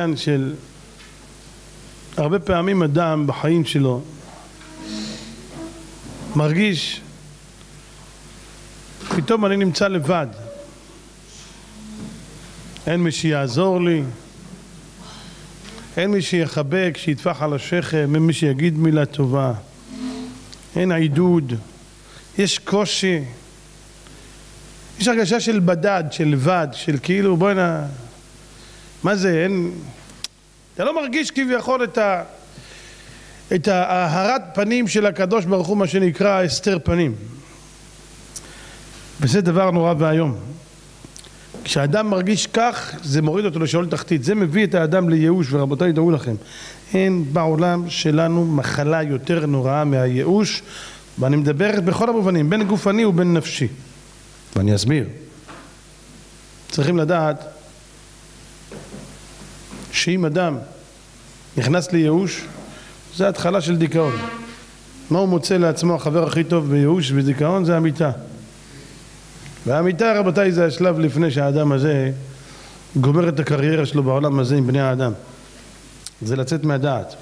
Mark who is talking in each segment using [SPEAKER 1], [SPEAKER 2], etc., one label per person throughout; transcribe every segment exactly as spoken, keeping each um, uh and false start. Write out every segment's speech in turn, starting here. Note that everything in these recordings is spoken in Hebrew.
[SPEAKER 1] העניין של הרבה פעמים אדם בחיים שלו מרגיש פתאום אני נמצא לבד, אין מי שיעזור לי, אין מי שיחבק, שיטפח על השכם, אין מי שיגיד מילה טובה, אין עידוד, יש קושי, יש הרגשה של בדד, של לבד, של כאילו בואי נע... מה זה, אין... אתה לא מרגיש כביכול את ה... את ההארת פנים של הקדוש ברוך הוא, מה שנקרא הסתר פנים. וזה דבר נורא והיום. כשאדם מרגיש כך, זה מוריד אותו לשאול תחתית. זה מביא את האדם לייאוש, ורבותיי, דעו לכם, אין בעולם שלנו מחלה יותר נוראה מהייאוש, ואני מדבר בכל המובנים, בין גופני ובין נפשי. ואני אסביר. צריכים לדעת שאם אדם נכנס לייאוש, זה התחלה של דיכאון. מה הוא מוצא לעצמו החבר הכי טוב בייאוש ודיכאון? זה המיטה. והמיטה, רבותיי, זה השלב לפני שהאדם הזה גומר את הקריירה שלו בעולם הזה עם בני האדם. זה לצאת מהדעת.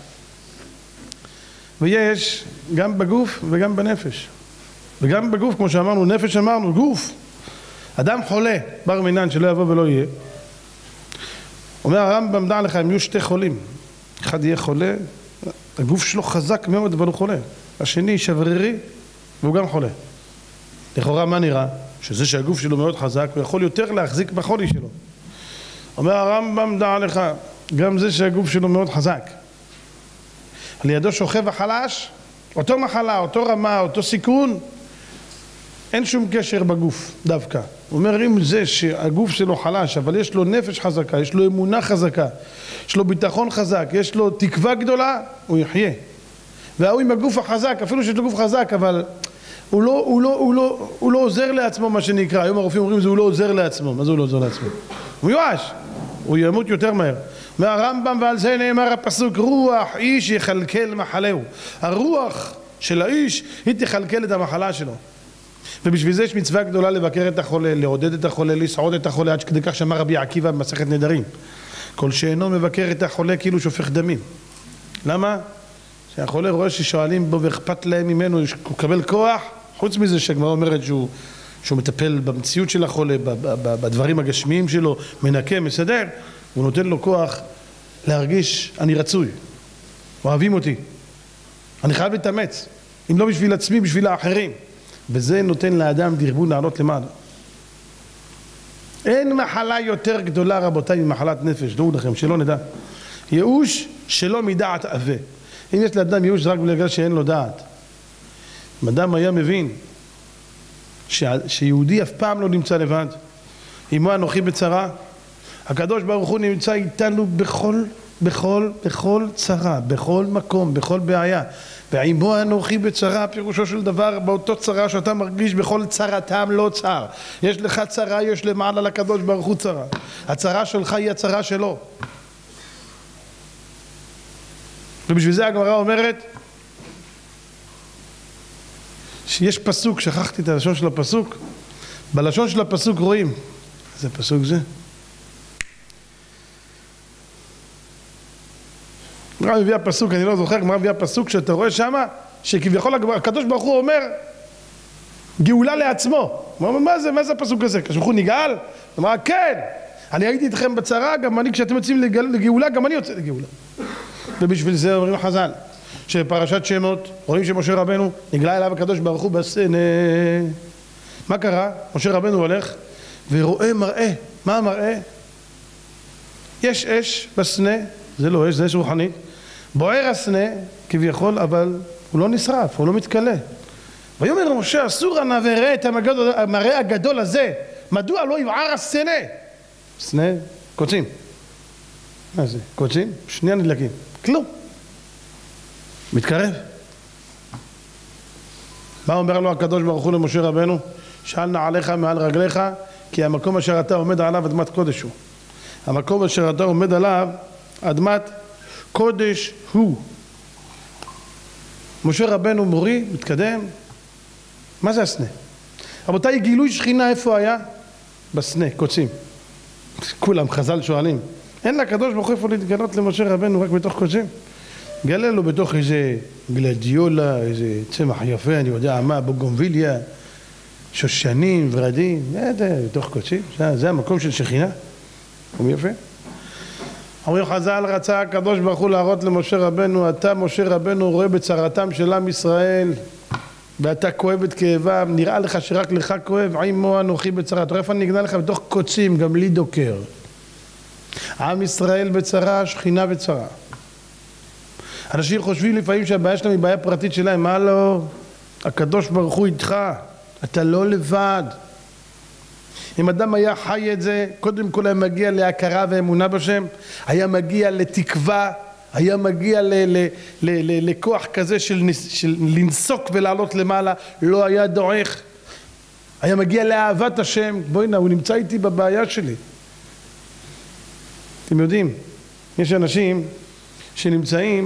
[SPEAKER 1] ויש גם בגוף וגם בנפש. וגם בגוף, כמו שאמרנו, נפש אמרנו, גוף. אדם חולה, בר מינן שלא יבוא ולא יהיה. אומר הרמב"ם, דע לך, הם יהיו שתי חולים. אחד יהיה חולה, הגוף שלו חזק מאוד אבל הוא חולה. השני שברירי והוא גם חולה. לכאורה מה נראה? שזה שהגוף שלו מאוד חזק הוא יכול יותר להחזיק בחולי שלו. אומר הרמב"ם, דע לך, גם זה שהגוף שלו מאוד חזק, על ידו שוכב החלש, אותו מחלה, אותו רמה, אותו סיכון, אין שום קשר בגוף דווקא. הוא אומר, אם זה שהגוף שלו חלש אבל יש לו נפש חזקה, יש לו אמונה חזקה, יש לו ביטחון חזק, יש לו תקווה גדולה, הוא יחיה. והוא עם הגוף החזק, אפילו שיש לו גוף חזק, אבל הוא לא, הוא לא, הוא לא, הוא לא עוזר לעצמו, מה שנקרא. היום הרופאים אומרים, זה הוא לא עוזר לעצמו. מה זה הוא לא עוזר לעצמו? הוא יואש, הוא ימות יותר מהר. מהרמב"ם, ועל זה נאמר הפסוק, רוח איש יכלכל מחלהו. הרוח של האיש היא תכלכל את המחלה שלו. ובשביל זה יש מצווה גדולה לבקר את החולה, לעודד את החולה, לסעוד את החולה, עד כדי כך שאמר רבי עקיבא במסכת נדרים, כל שאינו מבקר את החולה כאילו שופך דמים. למה? שהחולה רואה ששואלים בו ואכפת להם ממנו, הוא מקבל כוח, חוץ מזה שהגמרא אומרת שהוא, שהוא מטפל במציאות של החולה, בדברים הגשמיים שלו, מנקה, מסדר, הוא נותן לו כוח להרגיש אני רצוי, אוהבים אותי, אני חייב להתאמץ, אם לא בשביל עצמי, בשביל האחרים. וזה נותן לאדם דרבון לעלות למעלה. אין מחלה יותר גדולה, רבותיי, ממחלת נפש, דעו לכם, שלא נדע. ייאוש שלא מדעת עווה. אם יש לאדם ייאוש רק בגלל שאין לו דעת. אם אדם היה מבין ש... שיהודי אף פעם לא נמצא לבד, עמו אנוכי בצרה, הקדוש ברוך הוא נמצא איתנו בכל, בכל, בכל צרה, בכל מקום, בכל בעיה. ועמו אנוכי בצרה, פירושו של דבר, באותו צרה שאתה מרגיש בכל צרתם לא צר. יש לך צרה, יש למעלה לקדוש ברוך הוא צרה. הצרה שלך היא הצרה שלו. ובשביל זה הגמרא אומרת שיש פסוק, שכחתי את הלשון של הפסוק, בלשון של הפסוק רואים, איזה פסוק זה? גמרא מביאה פסוק, אני לא זוכר, גמרא מביאה פסוק שאתה רואה שמה, שכביכול הקדוש ברוך הוא אומר גאולה לעצמו. מה זה, מה זה הפסוק הזה? הקדוש ברוך הוא נגאל? הוא אמר, כן, אני הייתי איתכם בצרה, גם אני, כשאתם יוצאים לגאולה, גם אני יוצא לגאולה. ובשביל זה אומרים חז"ל, שבפרשת שמות, רואים שמשה רבנו נגלה אליו הקדוש ברוך הוא בסנה. מה קרה? משה רבנו הולך ורואה מראה. מה המראה? יש אש בסנה, זה לא אש, זה אש רוחנית. בוער הסנה כביכול, אבל הוא לא נשרף, הוא לא מתקלה. ויאמר למשה, אסור נא וראה את המראה הגדול הזה, מדוע לא יבער הסנה? סנה, קוצים. מה זה? קוצים? שנייה נדלקים. כלום. מתקרב. מה אומר לו הקדוש ברוך הוא למשה רבנו? שאל נעליך מעל רגליך, כי המקום אשר אתה עומד עליו אדמת קודש הוא. המקום אשר אתה עומד עליו אדמת קודש הוא. משה רבנו מורי, מתקדם. מה זה הסנה? רבותיי, גילוי שכינה איפה היה? בסנה, קוצים. כולם חז"ל שואלים, אין לקדוש ברוך הוא איפה להתגלות למשה רבנו רק בתוך קודשים. גלה לו בתוך איזה גלדיולה, איזה צמח יפה, אני יודע מה, בוגונביליה, שושנים, ורדים, בתוך קודשים. זה, זה המקום של שכינה. מקום יפה. אומרים חז"ל, רצה הקדוש ברוך הוא להראות למשה רבנו, אתה משה רבנו רואה בצרתם של עם ישראל ואתה כואב את כאבם, נראה לך שרק לך כואב, עמו אנוכי בצרה. אתה רואה איפה נגנה לך בתוך קוצים, גם לי דוקר. עם ישראל בצרה, שכינה בצרה. אנשים חושבים לפעמים שהבעיה שלהם היא בעיה פרטית שלהם, מה לא? הקדוש ברוך הוא איתך, אתה לא לבד. אם אדם היה חי את זה, קודם כל היה מגיע להכרה ואמונה בשם, היה מגיע לתקווה, היה מגיע ל- ל- ל- ל- לכוח כזה של, של לנסוק ולעלות למעלה, לא היה דועך, היה מגיע לאהבת השם. בואי נה, הוא נמצא איתי בבעיה שלי. אתם יודעים, יש אנשים שנמצאים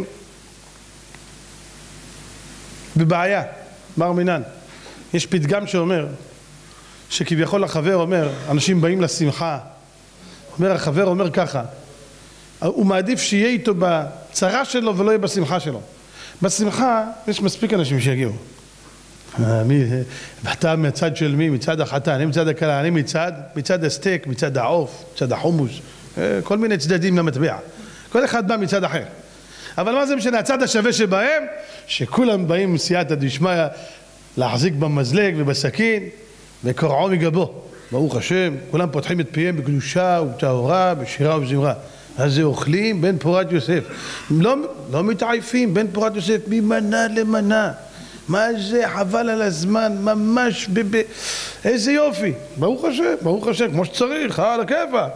[SPEAKER 1] בבעיה, בר מינן. יש פתגם שאומר, שכביכול החבר אומר, אנשים באים לשמחה, אומר החבר אומר ככה, הוא מעדיף שיהיה איתו בצרה שלו ולא יהיה בשמחה שלו. בשמחה יש מספיק אנשים שיגיעו. מי, אתה מצד של מי? מצד החתן, אני מצד הכלה, אני מצד, מצד הסטייק, מצד העוף, מצד החומוס, כל מיני צדדים למטבע. כל אחד בא מצד אחר. אבל מה זה משנה? הצד השווה שבהם, שכולם באים מסייעתא דשמיא להחזיק במזלג ובסכין, וקורעו מגבו, ברוך השם, כולם פותחים את פיהם בקדושה ובטהרה, בשירה ובזמרה. אז זה אוכלים בין פורת יוסף. לא, לא מתעייפים בין פורת יוסף, ממנה למנה. מה זה? חבל על הזמן, ממש ב... ב... איזה יופי. ברוך השם, ברוך השם, כמו שצריך, על הכיפה.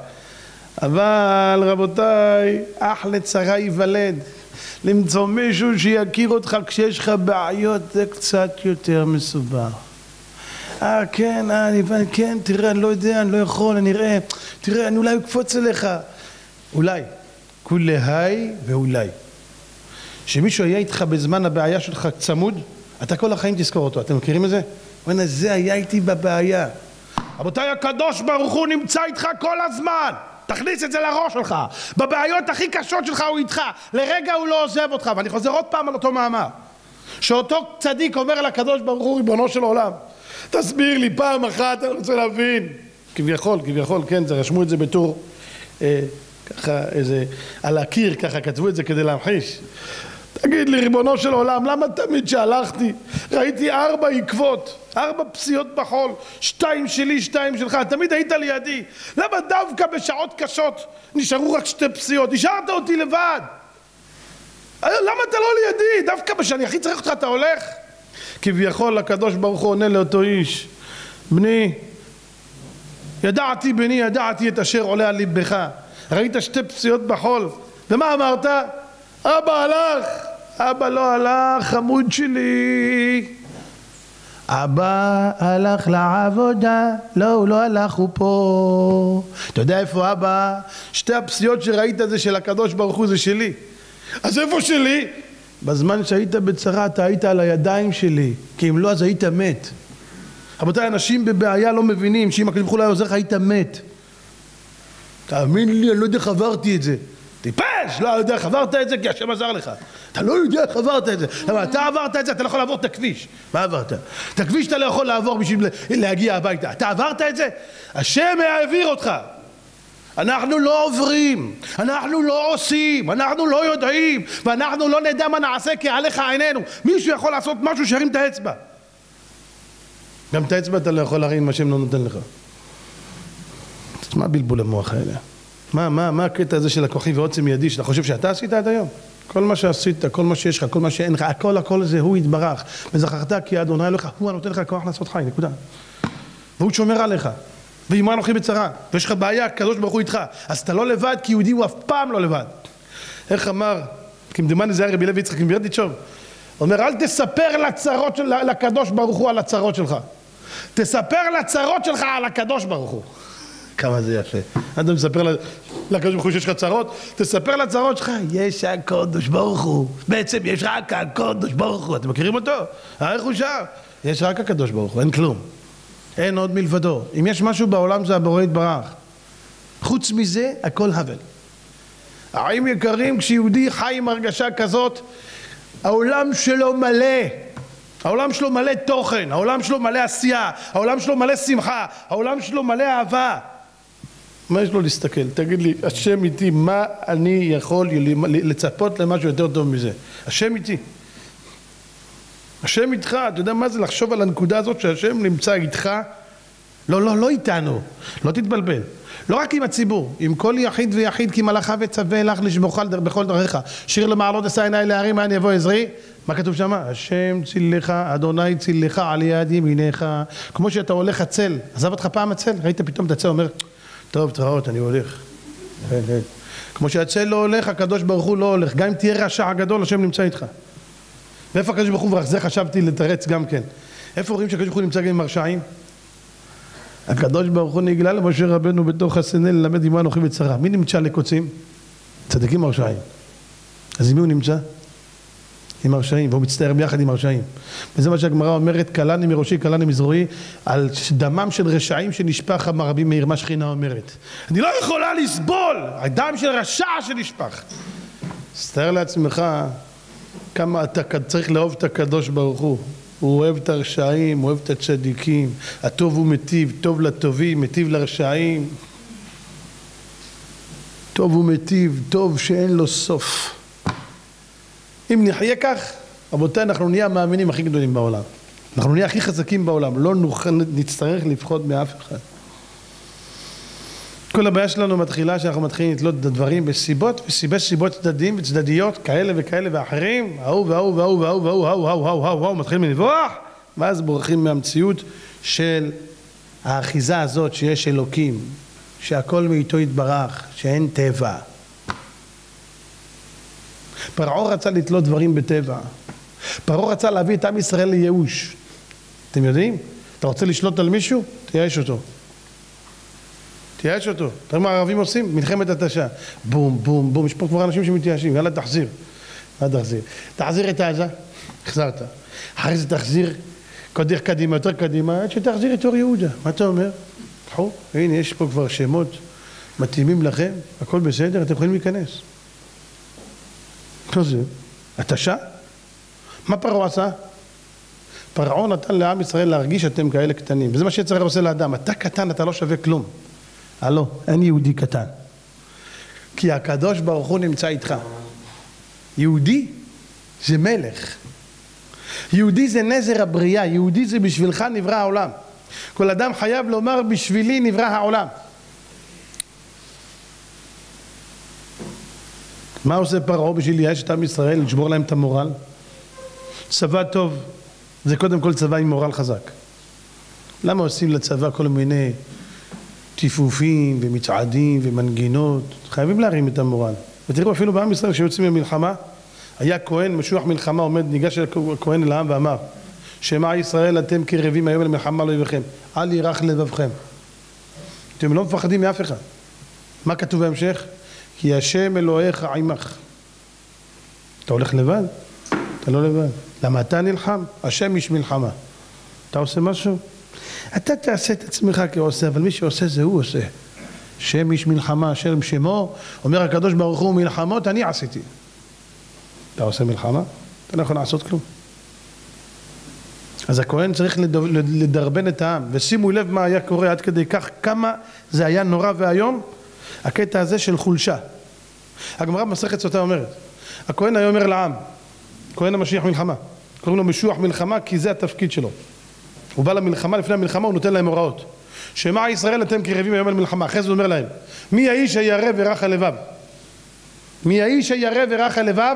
[SPEAKER 1] אבל רבותיי, אחלה צרה ייוולד. למצוא מישהו שיכיר אותך כשיש לך בעיות, זה קצת יותר מסובך. אה, כן, אה, אני הבנתי, כן, תראה, אני לא יודע, אני לא יכול, אני אראה, תראה, אני אולי אקפוץ אליך. אולי. כולי ואולי. שמישהו היה איתך בזמן הבעיה שלך צמוד, אתה כל החיים תזכור אותו. אתם מכירים את זה? ואנה, זה היה איתי בבעיה. רבותיי, הקדוש ברוך הוא נמצא איתך כל הזמן. תכניס את זה לראש שלך. בבעיות הכי קשות שלך הוא איתך. לרגע הוא לא עוזב אותך. ואני חוזר עוד פעם על אותו מאמר. שאותו צדיק אומר לקדוש ברוך הוא, ריבונו של עולם, תסביר לי פעם אחת, אני רוצה להבין. כביכול, כביכול, כן, זה רשמו את זה בתור, אה, ככה, איזה, על הקיר, ככה כתבו את זה כדי להמחיש. תגיד לי, ריבונו של עולם, למה תמיד שהלכתי, ראיתי ארבע עקבות, ארבע פסיעות בחול, שתיים שלי, שתיים שלך, תמיד היית לידי. למה דווקא בשעות קשות נשארו רק שתי פסיעות? נשארת אותי לבד. למה אתה לא לידי? דווקא בשני הכי צריך אותך, אתה הולך? כביכול הקדוש ברוך הוא עונה לאותו איש, בני, ידעתי בני, ידעתי את אשר עולה על ליבך. ראית שתי פסיעות בחול, ומה אמרת? אבא הלך. אבא לא הלך, חמוד שלי. אבא הלך לעבודה. לא, הוא לא הלך, הוא פה. אתה יודע איפה אבא? שתי הפסיעות שראית זה של הקדוש ברוך הוא, זה שלי. אז איפה שלי? בזמן שהיית בצרה אתה היית על הידיים שלי, כי אם לא אז היית מת. רבותיי, אנשים בבעיה לא מבינים שאם הקדוש ברוך הוא לא עוזר לך היית מת. תאמין לי, אני לא יודע איך עברתי את זה. טיפש, לא יודע איך עברת את זה כי השם עזר לך. אתה לא יודע איך עברת את זה. למה אתה עברת את זה, אתה לא יכול לעבור את הכביש. מה עברת? את הכביש אתה לא יכול לעבור בשביל להגיע הביתה. אתה עברת את זה? השם העביר אותך. אנחנו לא עוברים, אנחנו לא עושים, אנחנו לא יודעים, ואנחנו לא נדע מה נעשה כי עליך עינינו. מישהו יכול לעשות משהו שירים את האצבע. גם את האצבע אתה לא יכול להרים מה השם לא נותן לך. מה בלבול המוח האלה? מה, מה, מה הקטע הזה של הכוחי ועוצם ידי שאתה חושב שאתה עשית עד היום? כל מה שעשית, כל מה שיש לך, כל מה שאין לך, הכל הכל זה הוא יתברך. וזכרת כי אדוני אלוהיך הוא הנותן לך כוח לעשות חי, נקודה. והוא שומר עליך. ואמרה אנוכי בצרה, ויש לך בעיה, הקדוש ברוך הוא איתך, אז אתה לא לבד, כי יהודי הוא אף פעם לא לבד. איך אמר, כמדומני זה היה רבי לוי יצחק מברדיצ'וב, אומר, אל תספר לצרות של, לקדוש ברוך הוא על הצרות שלך, תספר לצרות שלך על הקדוש ברוך הוא. כמה זה יפה. אתה מספר לקדוש ברוך הוא שיש לך צרות, תספר לצרות שלך, יש הקדוש ברוך הוא, בעצם יש רק הקדוש ברוך הוא. אתם מכירים אותו? איך הוא שר? יש רק הקדוש ברוך הוא, אין כלום. אין עוד מלבדו. אם יש משהו בעולם זה הבורא יתברך. חוץ מזה הכל הבל. אחים יקרים, כשיהודי חי עם הרגשה כזאת, העולם שלו מלא. העולם שלו מלא תוכן, העולם שלו מלא עשייה, העולם שלו מלא שמחה, העולם שלו מלא אהבה. מה יש לו להסתכל? תגיד לי, השם איתי, מה אני יכול לצפות למשהו יותר טוב מזה? השם איתי. השם איתך, אתה יודע מה זה לחשוב על הנקודה הזאת שהשם נמצא איתך? לא, לא, לא איתנו, לא תתבלבל. לא רק עם הציבור, עם כל יחיד ויחיד, כי מלאכה וצווה לך לשמוך בכל דרכיך. שיר למעלות אשא עיני להרים, מאין יבוא עזרי. מה כתוב שם? השם צילך, אדוני צילך על יד ימינך. כמו שאתה הולך הצל, עזב אותך פעם הצל? ראית פתאום את הצל, אומר, טוב, תראות, אני הולך. כמו שהצל לא הולך, הקדוש ברוך הוא לא הולך. גם אם תהיה רשע גדול, השם נמצא איתך. ואיפה הקדוש ברוך הוא? ורח זה חשבתי לתרץ גם כן. איפה רואים שהקדוש ברוך הוא נמצא גם עם הרשעים? הקדוש ברוך הוא נגלה למשה רבנו בתוך הסנה ללמד עמו אנוכי בצרה. מי נמצא לקוצים? צדיקים הרשעים. אז עם מי הוא נמצא? עם הרשעים, והוא מצטער ביחד עם הרשעים. וזה מה שהגמרא אומרת, קלני מראשי, קלני מזרועי, על דמם של רשעים שנשפך, אמר רבי מאיר, מה שכינה אומרת. אני לא יכולה לסבול, הדם של רשע שנשפך. אז תאר לעצמך כמה אתה צריך לאהוב את הקדוש ברוך הוא. הוא אוהב את הרשעים, הוא אוהב את הצדיקים. הטוב הוא מטיב, טוב לטובים, מטיב לרשעים. טוב הוא מטיב, טוב שאין לו סוף. אם נחיה כך, רבותיי, אנחנו נהיה המאמינים הכי גדולים בעולם. אנחנו נהיה הכי חזקים בעולם. לא נוכל, נצטרך לפחות מאף אחד. כל הבעיה שלנו מתחילה שאנחנו מתחילים לתלות את הדברים בסיבות, וסיבי סיבות צדדים וצדדיות, כאלה וכאלה ואחרים, ההוא וההוא וההוא וההוא וההוא וההוא וההוא וההוא וההוא וההוא מתחילים לנבוח, ואז בורחים מהמציאות של האחיזה הזאת שיש אלוקים, שהכל מאיתו יתברך, שאין טבע. פרעה רצה לתלות דברים בטבע. פרעה רצה להביא את עם ישראל לייאוש. אתם יודעים? אתה רוצה לשלוט על מישהו? תייאש אותו. תייאש אותו. תראה מה הערבים עושים? מלחמת התשה. בום, בום, בום. יש פה כבר אנשים שמתייאשים. יאללה, תחזיר. מה תחזיר? תחזיר את עזה. החזרת. אחרי זה תחזיר קודך קדימה, יותר קדימה, עד שתחזיר את אור יהודה. מה אתה אומר? תחו, הנה, יש פה כבר שמות מתאימים לכם. הכל בסדר, אתם יכולים להיכנס. לא זה. התשה? מה פרעה עשה? פרעה נתן לעם ישראל להרגיש שאתם כאלה קטנים. וזה מה שיצר עושה לאדם. אתה קטן, אתה לא שווה כלום. הלא, אין יהודי קטן. כי הקדוש ברוך הוא נמצא איתך. יהודי זה מלך. יהודי זה נזר הבריאה. יהודי זה בשבילך נברא העולם. כל אדם חייב לומר בשבילי נברא העולם. מה עושה פרעה בשביל לייאש את עם ישראל? לשבור להם את המורל? צבא טוב זה קודם כל צבא עם מורל חזק. למה עושים לצבא כל מיני טיפופים ומצעדים ומנגינות? חייבים להרים את המורל. ותראו אפילו בעם ישראל כשיוצאים ממלחמה, היה כהן משוח מלחמה עומד, ניגש הכהן אל העם ואמר, שמע ישראל אתם קרבים היום למלחמה לא יבכם, אל ירח לבבכם. אתם לא מפחדים מאף אחד. מה כתוב בהמשך? כי השם אלוהיך עמך. אתה הולך לבד? אתה לא לבד. למה אתה נלחם? השם איש מלחמה. אתה עושה משהו? אתה תעשה את עצמך כעושה, אבל מי שעושה זה הוא עושה. שם איש מלחמה, שם שמו, אומר הקדוש ברוך הוא מלחמות, אני עשיתי. אתה עושה מלחמה? אתה לא יכול לעשות כלום. אז הכהן צריך לדרבן את העם, ושימו לב מה היה קורה עד כדי כך, כמה זה היה נורא והיום, הקטע הזה של חולשה. הגמרא במסכת סוטה אומרת, הכהן היה אומר לעם, כהן המשיח מלחמה, קוראים לו משוח מלחמה כי זה התפקיד שלו. הוא בא למלחמה, לפני המלחמה הוא נותן להם הוראות. שמע ישראל אתם קרבים היום אל מלחמה. אחרי זה הוא אומר להם, מי האיש הירא ורך הלבב? מי האיש הירא ורך הלבב?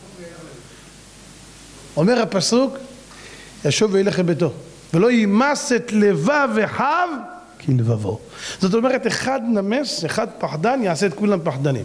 [SPEAKER 1] אומר הפסוק, ישוב וילך לביתו, ולא יימס את לבב אחיו כלבבו. זאת אומרת, אחד נמס, אחד פחדן, יעשה את כולם פחדנים.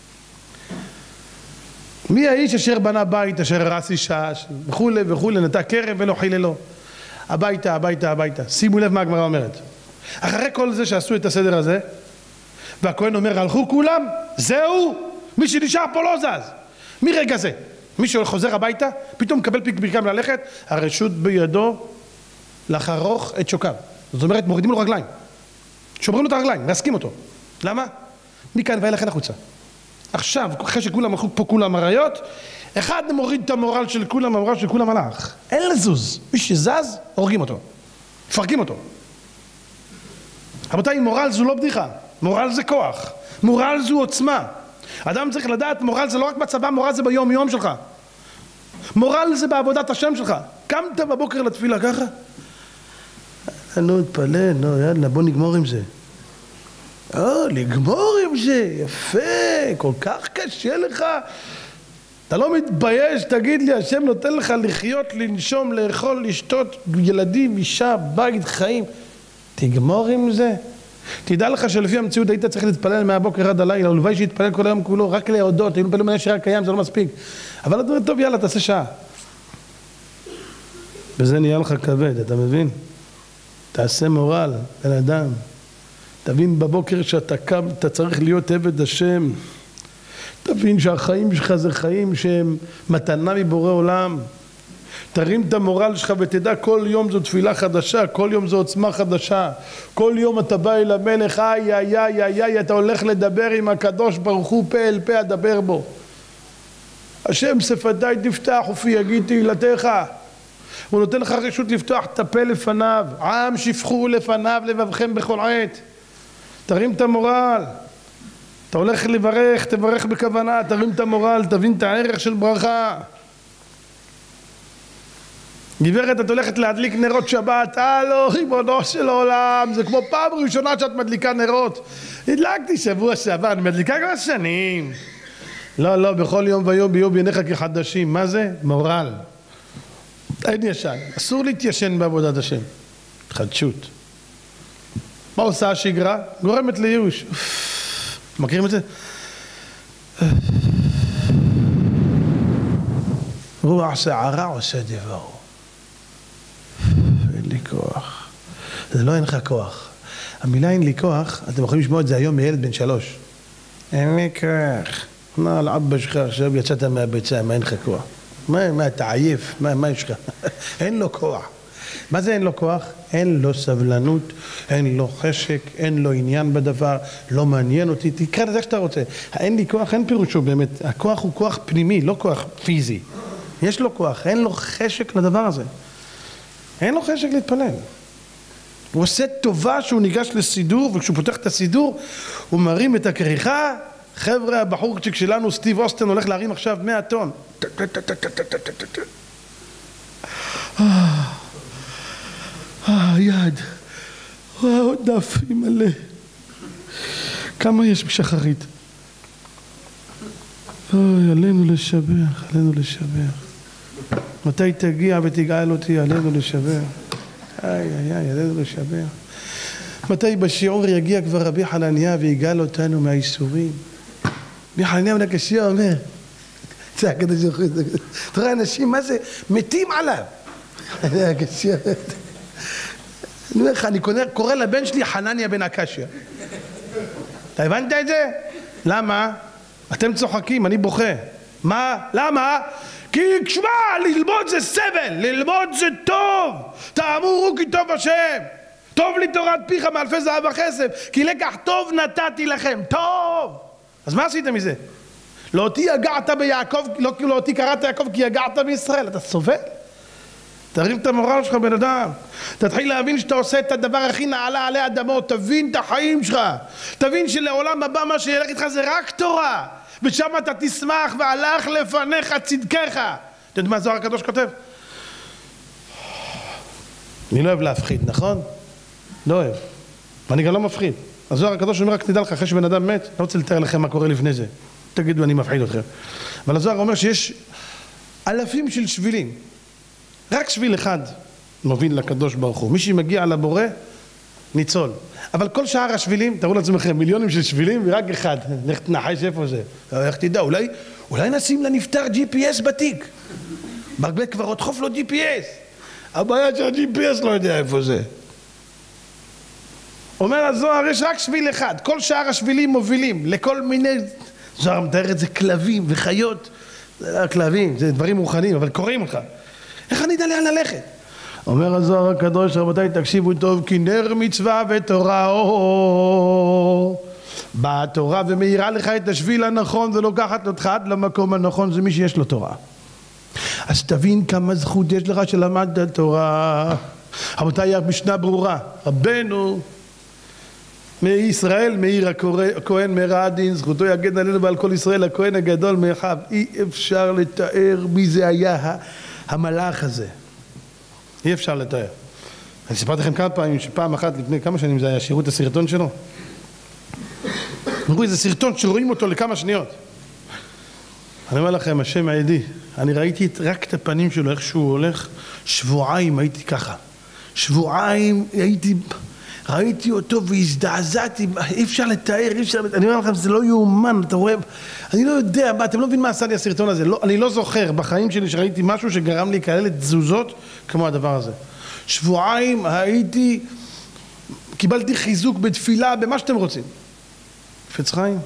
[SPEAKER 1] מי האיש אשר בנה בית, אשר הרס אישה, וכו' וכו', נטע כרם ולא חיללו. הביתה, הביתה, הביתה. שימו לב מה הגמרא אומרת. אחרי כל זה שעשו את הסדר הזה, והכהן אומר, הלכו כולם, זהו, מי שנשאר פה לא זז. מרגע זה, מי שחוזר הביתה, פתאום מקבל פיק ברכם ללכת, הרשות בידו לחרוך את שוקיו. זאת אומרת, מורידים לו רגליים. שומרים לו את הרגליים, מעסקים אותו. למה? מכאן ואילך אין החוצה. עכשיו, אחרי שכולם הלכו פה כולם אריות, אחד מוריד את המורל של כולם, המורל של כולם הלך. אין לזוז. מי שזז, הורגים אותו. מפרקים אותו. רבותיי, מורל זו לא בדיחה. מורל זה כוח. מורל זו עוצמה. אדם צריך לדעת, מורל זה לא רק בצבא, מורל זה ביום יום שלך. מורל זה בעבודת השם שלך. קמת בבוקר לתפילה ככה? נו, תפלל, נו, יאללה, בוא נגמור עם זה. או, לגמור עם זה, יפה, כל כך קשה לך. אתה לא מתבייש, תגיד לי, השם נותן לך לחיות, לנשום, לאכול, לשתות, ילדים, אישה, בית, חיים. תגמור עם זה. תדע לך שלפי המציאות היית צריך להתפלל מהבוקר עד הלילה, ולוואי שהתפלל כל היום כולו, רק להודות, היינו מתפללים מהשעה קיים, זה לא מספיק. אבל אתה אומר, טוב, יאללה, תעשה שעה. בזה נהיה לך כבד, אתה מבין? תעשה מורל, בן אדם. תבין בבוקר שאתה קם, אתה צריך להיות עבד השם. תבין שהחיים שלך זה חיים שהם מתנה מבורא עולם. תרים את המורל שלך ותדע כל יום זו תפילה חדשה, כל יום זו עוצמה חדשה. כל יום אתה בא אל המלך, איי איי איי איי איי, אתה הולך לדבר עם הקדוש ברוך הוא, פה אל פה אדבר בו. השם שפתיי תפתח ופי יגיד תהילתך. הוא נותן לך רשות לפתוח את הפה לפניו. עם שפכו לפניו לבבכם בכל עת. תרים את המורל. אתה הולך לברך, תברך בכוונה, תרים את המורל, תבין את הערך של ברכה. גברת, את הולכת להדליק נרות שבת, הלו, ריבונו של עולם, זה כמו פעם ראשונה שאת מדליקה נרות. הדלקתי שבוע שעבר, אני מדליקה כבר שנים. לא, לא, בכל יום ויום ביום בעיניך כחדשים. מה זה? מורל. אין ישן. אסור להתיישן בעבודת השם. חדשות. מה עושה השגרה? גורמת לייאוש. מכירים את זה? רוח שערה עושה דבר. אין לי כוח. זה לא אין לך כוח. המילה אין לי כוח, אתם יכולים לשמוע את זה היום מילד בן שלוש. אין לי כוח. מה על אבא שלך עכשיו יצאת מהביצה, מה אין לך כוח? מה, מה אתה עייף? מה, מה יש לך? אין לו כוח. מה זה אין לו כוח? אין לו סבלנות, אין לו חשק, אין לו עניין בדבר, לא מעניין אותי, תקרא לזה שאתה רוצה. אין לי כוח, אין פירושו באמת, הכוח הוא כוח פנימי, לא כוח פיזי. יש לו כוח, אין לו חשק לדבר הזה. אין לו חשק להתפלל. הוא עושה טובה שהוא ניגש לסידור, וכשהוא פותח את הסידור, הוא מרים את הכריכה. חבר'ה, הבחורצ'יק שלנו, סטיב אוסטן, הולך להרים עכשיו מאה טון. אה, יד. וואו, דף, מלא. כמה יש בשחרית? אוי, עלינו לשבח, עלינו לשבח. מתי תגיע ותגאל אותי, עלינו לשבח. איי, איי, איי, עלינו לשבח. מתי בשיעור יגיע כבר רבי חנניה ויגאל אותנו מהייסורים? רבי חנניה בן הקשיא אומר, זה הקדוש ברוך הוא, אתה רואה אנשים, מה זה? מתים עליו. זה הקשיא. אני אומר לך, אני קורא לבן שלי חנניה בן הקשיא. אתה הבנת את זה? למה? אתם צוחקים, אני בוכה. מה? למה? כי שמע, ללמוד זה סבל, ללמוד זה טוב. תאמרו כי טוב השם. טוב לי תורת פיך מאלפי זהב וכסף, כי לקח טוב נתתי לכם. טוב. אז מה עשית מזה? לא אותי יגעת ביעקב, לא, לא אותי קראת יעקב כי יגעת בישראל. אתה סובל? תרים את המורל שלך בן אדם. תתחיל להבין שאתה עושה את הדבר הכי נעלה עלי אדמות. תבין את החיים שלך. תבין שלעולם הבא מה שילך איתך זה רק תורה. ושם אתה תשמח והלך לפניך צדקך. אתה יודע מה זוהר הקדוש כותב? אני לא אוהב להפחיד, נכון? לא אוהב. ואני גם לא מפחיד. הזוהר הקדוש אומר רק תדע לך אחרי שבן אדם מת, לא רוצה לתאר לכם מה קורה לפני זה. תגידו אני מפחיד אתכם. אבל הזוהר אומר שיש אלפים של שבילים. רק שביל אחד מוביל לקדוש ברוך הוא. מי שמגיע לבורא, ניצול. אבל כל שאר השבילים, תראו לעצמכם, מיליונים של שבילים ורק אחד. לך תנחש איפה זה. איך תדע, אולי, אולי נשים לנפטר ג'י פי אס בתיק. בית קברות חוף לו ג'י פי אס. הבעיה שהג'י פי אס לא יודע איפה זה. אומר הזוהר, יש רק שביל אחד. כל שאר השבילים מובילים לכל מיני... זוהר מתאר את זה כלבים וחיות. זה לא כלבים, זה דברים מוכנים, אבל קוראים אותך. איך אני יודע לאן ללכת? אומר הזוהר הקדוש, רבותיי, תקשיבו טוב, כי נר מצווה ותורה, באה התורה ומאירה לך את השביל הנכון ולוקחת אותך עד למקום הנכון, זה מי שיש לו תורה. אז תבין כמה זכות יש לך שלמדת תורה. רבותיי, המשנה ברורה, רבנו מישראל מאיר הכהן מרע הדין, זכותו יגן עלינו ועל כל ישראל, הכהן הגדול מאחיו. אי אפשר לתאר מי זה היה המלאך הזה, אי אפשר לתאר. אני סיפרתי לכם כמה פעמים שפעם אחת לפני כמה שנים זה היה, שיראו את הסרטון שלו, נראו איזה סרטון שרואים אותו לכמה שניות. אני אומר לכם, השם עדי, אני ראיתי רק את הפנים שלו, איך שהוא הולך, שבועיים הייתי ככה, שבועיים הייתי, ראיתי אותו והזדעזעתי, אי אפשר לתאר, אי אפשר, אני אומר לכם, זה לא יאומן, אתה רואה, אני לא יודע, אתם לא מבין מה עשה לי הסרטון הזה, לא, אני לא זוכר בחיים שלי שראיתי משהו שגרם לי כאלה תזוזות כמו הדבר הזה. שבועיים הייתי, קיבלתי חיזוק בתפילה, במה שאתם רוצים. חפץ חיים,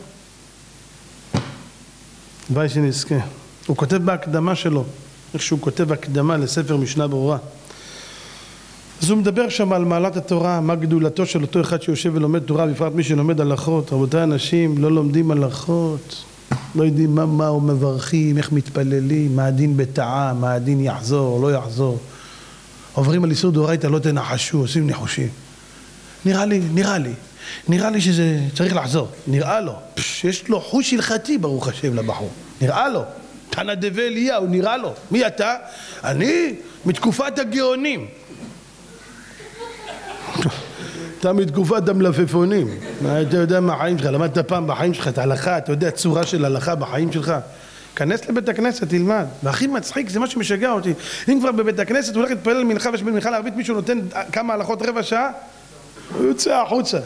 [SPEAKER 1] ביי שנזכה. הוא כותב בהקדמה שלו, איך שהוא כותב הקדמה לספר משנה ברורה. אז הוא מדבר שם על מעלת התורה, מה גדולתו של אותו אחד שיושב ולומד תורה, בפרט מי שלומד הלכות. רבותיי, אנשים לא לומדים הלכות, לא יודעים מה, מה או מברכים, איך מתפללים, מה הדין בטעה, מה הדין יחזור, לא יחזור. עוברים על איסור דאורייתא, לא תנחשו, עושים ניחושים. נראה לי, נראה לי, נראה לי שזה צריך לחזור, נראה לו, פש, יש לו חוש הלכתי ברוך השם לבחור, נראה לו, תנא דבי אליהו, נראה לו. מי אתה? אני מתקופת הגאונים. אתה מתקופת המלפפונים, אתה יודע מה החיים שלך, למדת פעם בחיים שלך את ההלכה, אתה יודע צורה של הלכה בחיים שלך, כנס לבית הכנסת, תלמד. והכי מצחיק, זה מה שמשגע אותי, אם כבר בבית הכנסת הוא הולך להתפלל מנחה ושבין מנחה לערבית, מישהו נותן כמה הלכות רבע שעה, הוא יוצא החוצה,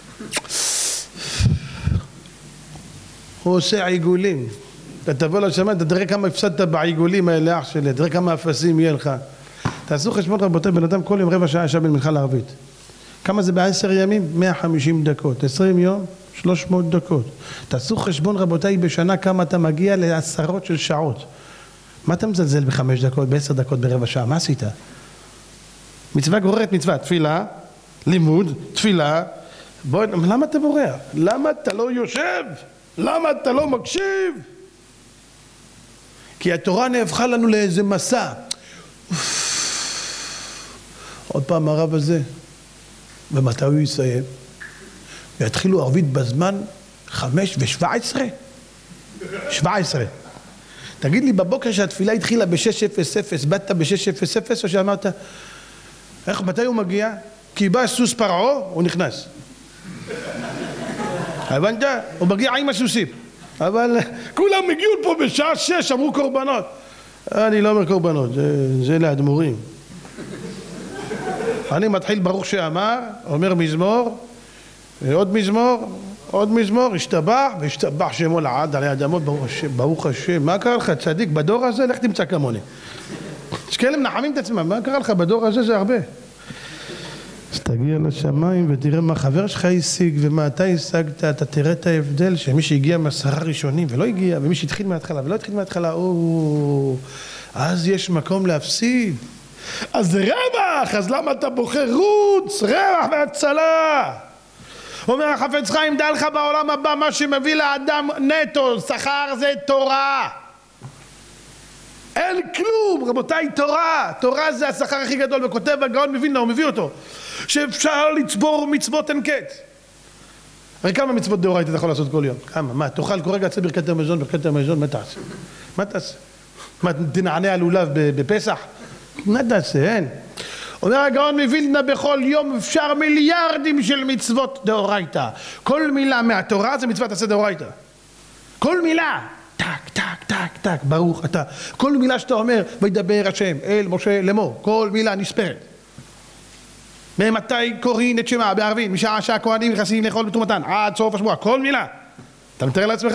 [SPEAKER 1] הוא עושה עיגולים. אתה תבוא לשמיים, אתה תראה כמה הפסדת בעיגולים האלה, אח שלי, תראה כמה אפסים יהיה לך. תעשו חשבון רבותיי, בן אדם כל יום רבע שעה ישב בין מנחה לערבית, כמה זה בעשר ימים? מאה וחמישים דקות. עשרים יום? שלוש מאות דקות. תעשו חשבון רבותיי בשנה כמה אתה מגיע לעשרות של שעות. מה אתה מזלזל בחמש דקות, בעשר דקות, ברבע שעה? מה עשית? מצווה גוררת מצווה, תפילה, לימוד, תפילה. בוא, למה אתה בורח? למה אתה לא יושב? למה אתה לא מקשיב? כי התורה נהפכה לנו לאיזה מסע. עוד פעם הרב הזה. ומתי הוא יסיים? ויתחילו ערבית בזמן חמש ושבע עשרה? שבע עשרה. תגיד לי, בבוקר שהתפילה התחילה בשש אפס אפס, באת בשש אפס אפס או שאמרת, איך, מתי הוא מגיע? כי בא סוס פרעה, הוא נכנס. הבנת? הוא מגיע עם הסוסים. אבל כולם הגיעו פה בשעה שש, אמרו קורבנות. אני לא אומר קורבנות, זה, זה לאדמו"רים. אני מתחיל ברוך שאמר, אומר מזמור, עוד מזמור, עוד מזמור, השתבח, והשתבח שמו לעד עלי אדמות, ברוך השם, ברוך השם. מה קרה לך, צדיק, בדור הזה, לך תמצא כמוני. יש כאלה מנחמים את עצמם, מה קרה לך, בדור הזה זה הרבה. אז תגיע לשמיים ותראה מה חבר שלך השיג ומה אתה השגת, אתה תראה את ההבדל שמי שהגיע מעשרה ראשונים ולא הגיע, ומי שהתחיל מההתחלה ולא התחיל מההתחלה, או, אז יש מקום להפסיד. אז זה רווח, אז למה אתה בוחר? רוץ, רווח והצלה. אומר החפץ חיים, דע לך בעולם הבא, מה שמביא לאדם נטו, שכר זה תורה. אין כלום, רבותיי, תורה. תורה זה השכר הכי גדול, וכותב הגאון מווילנה, הוא מביא אותו, שאפשר לצבור מצוות אין קץ. הרי כמה מצוות דאורייתא אתה יכול לעשות כל יום? כמה? מה, תאכל כל רגע, תעשה ברכת המזון, ברכת המזון, מה תעשה? מה תעשה? מה, תנענע על לולב בפסח? מה תעשה? אין. אומר הגאון מווילנה, בכל יום אפשר מיליארדים של מצוות דאורייתא. כל מילה מהתורה זה מצוות עשה דאורייתא. כל מילה. טק, טק, טק, טק, ברוך אתה. כל מילה שאתה אומר, וידבר השם אל משה לאמור, כל מילה נספרת. ממתי קוראים את שמה בערבית, משעה שהכהנים נכנסים לאכול בתרומתן, עד סוף השבוע, כל מילה. אתה מתאר לעצמך?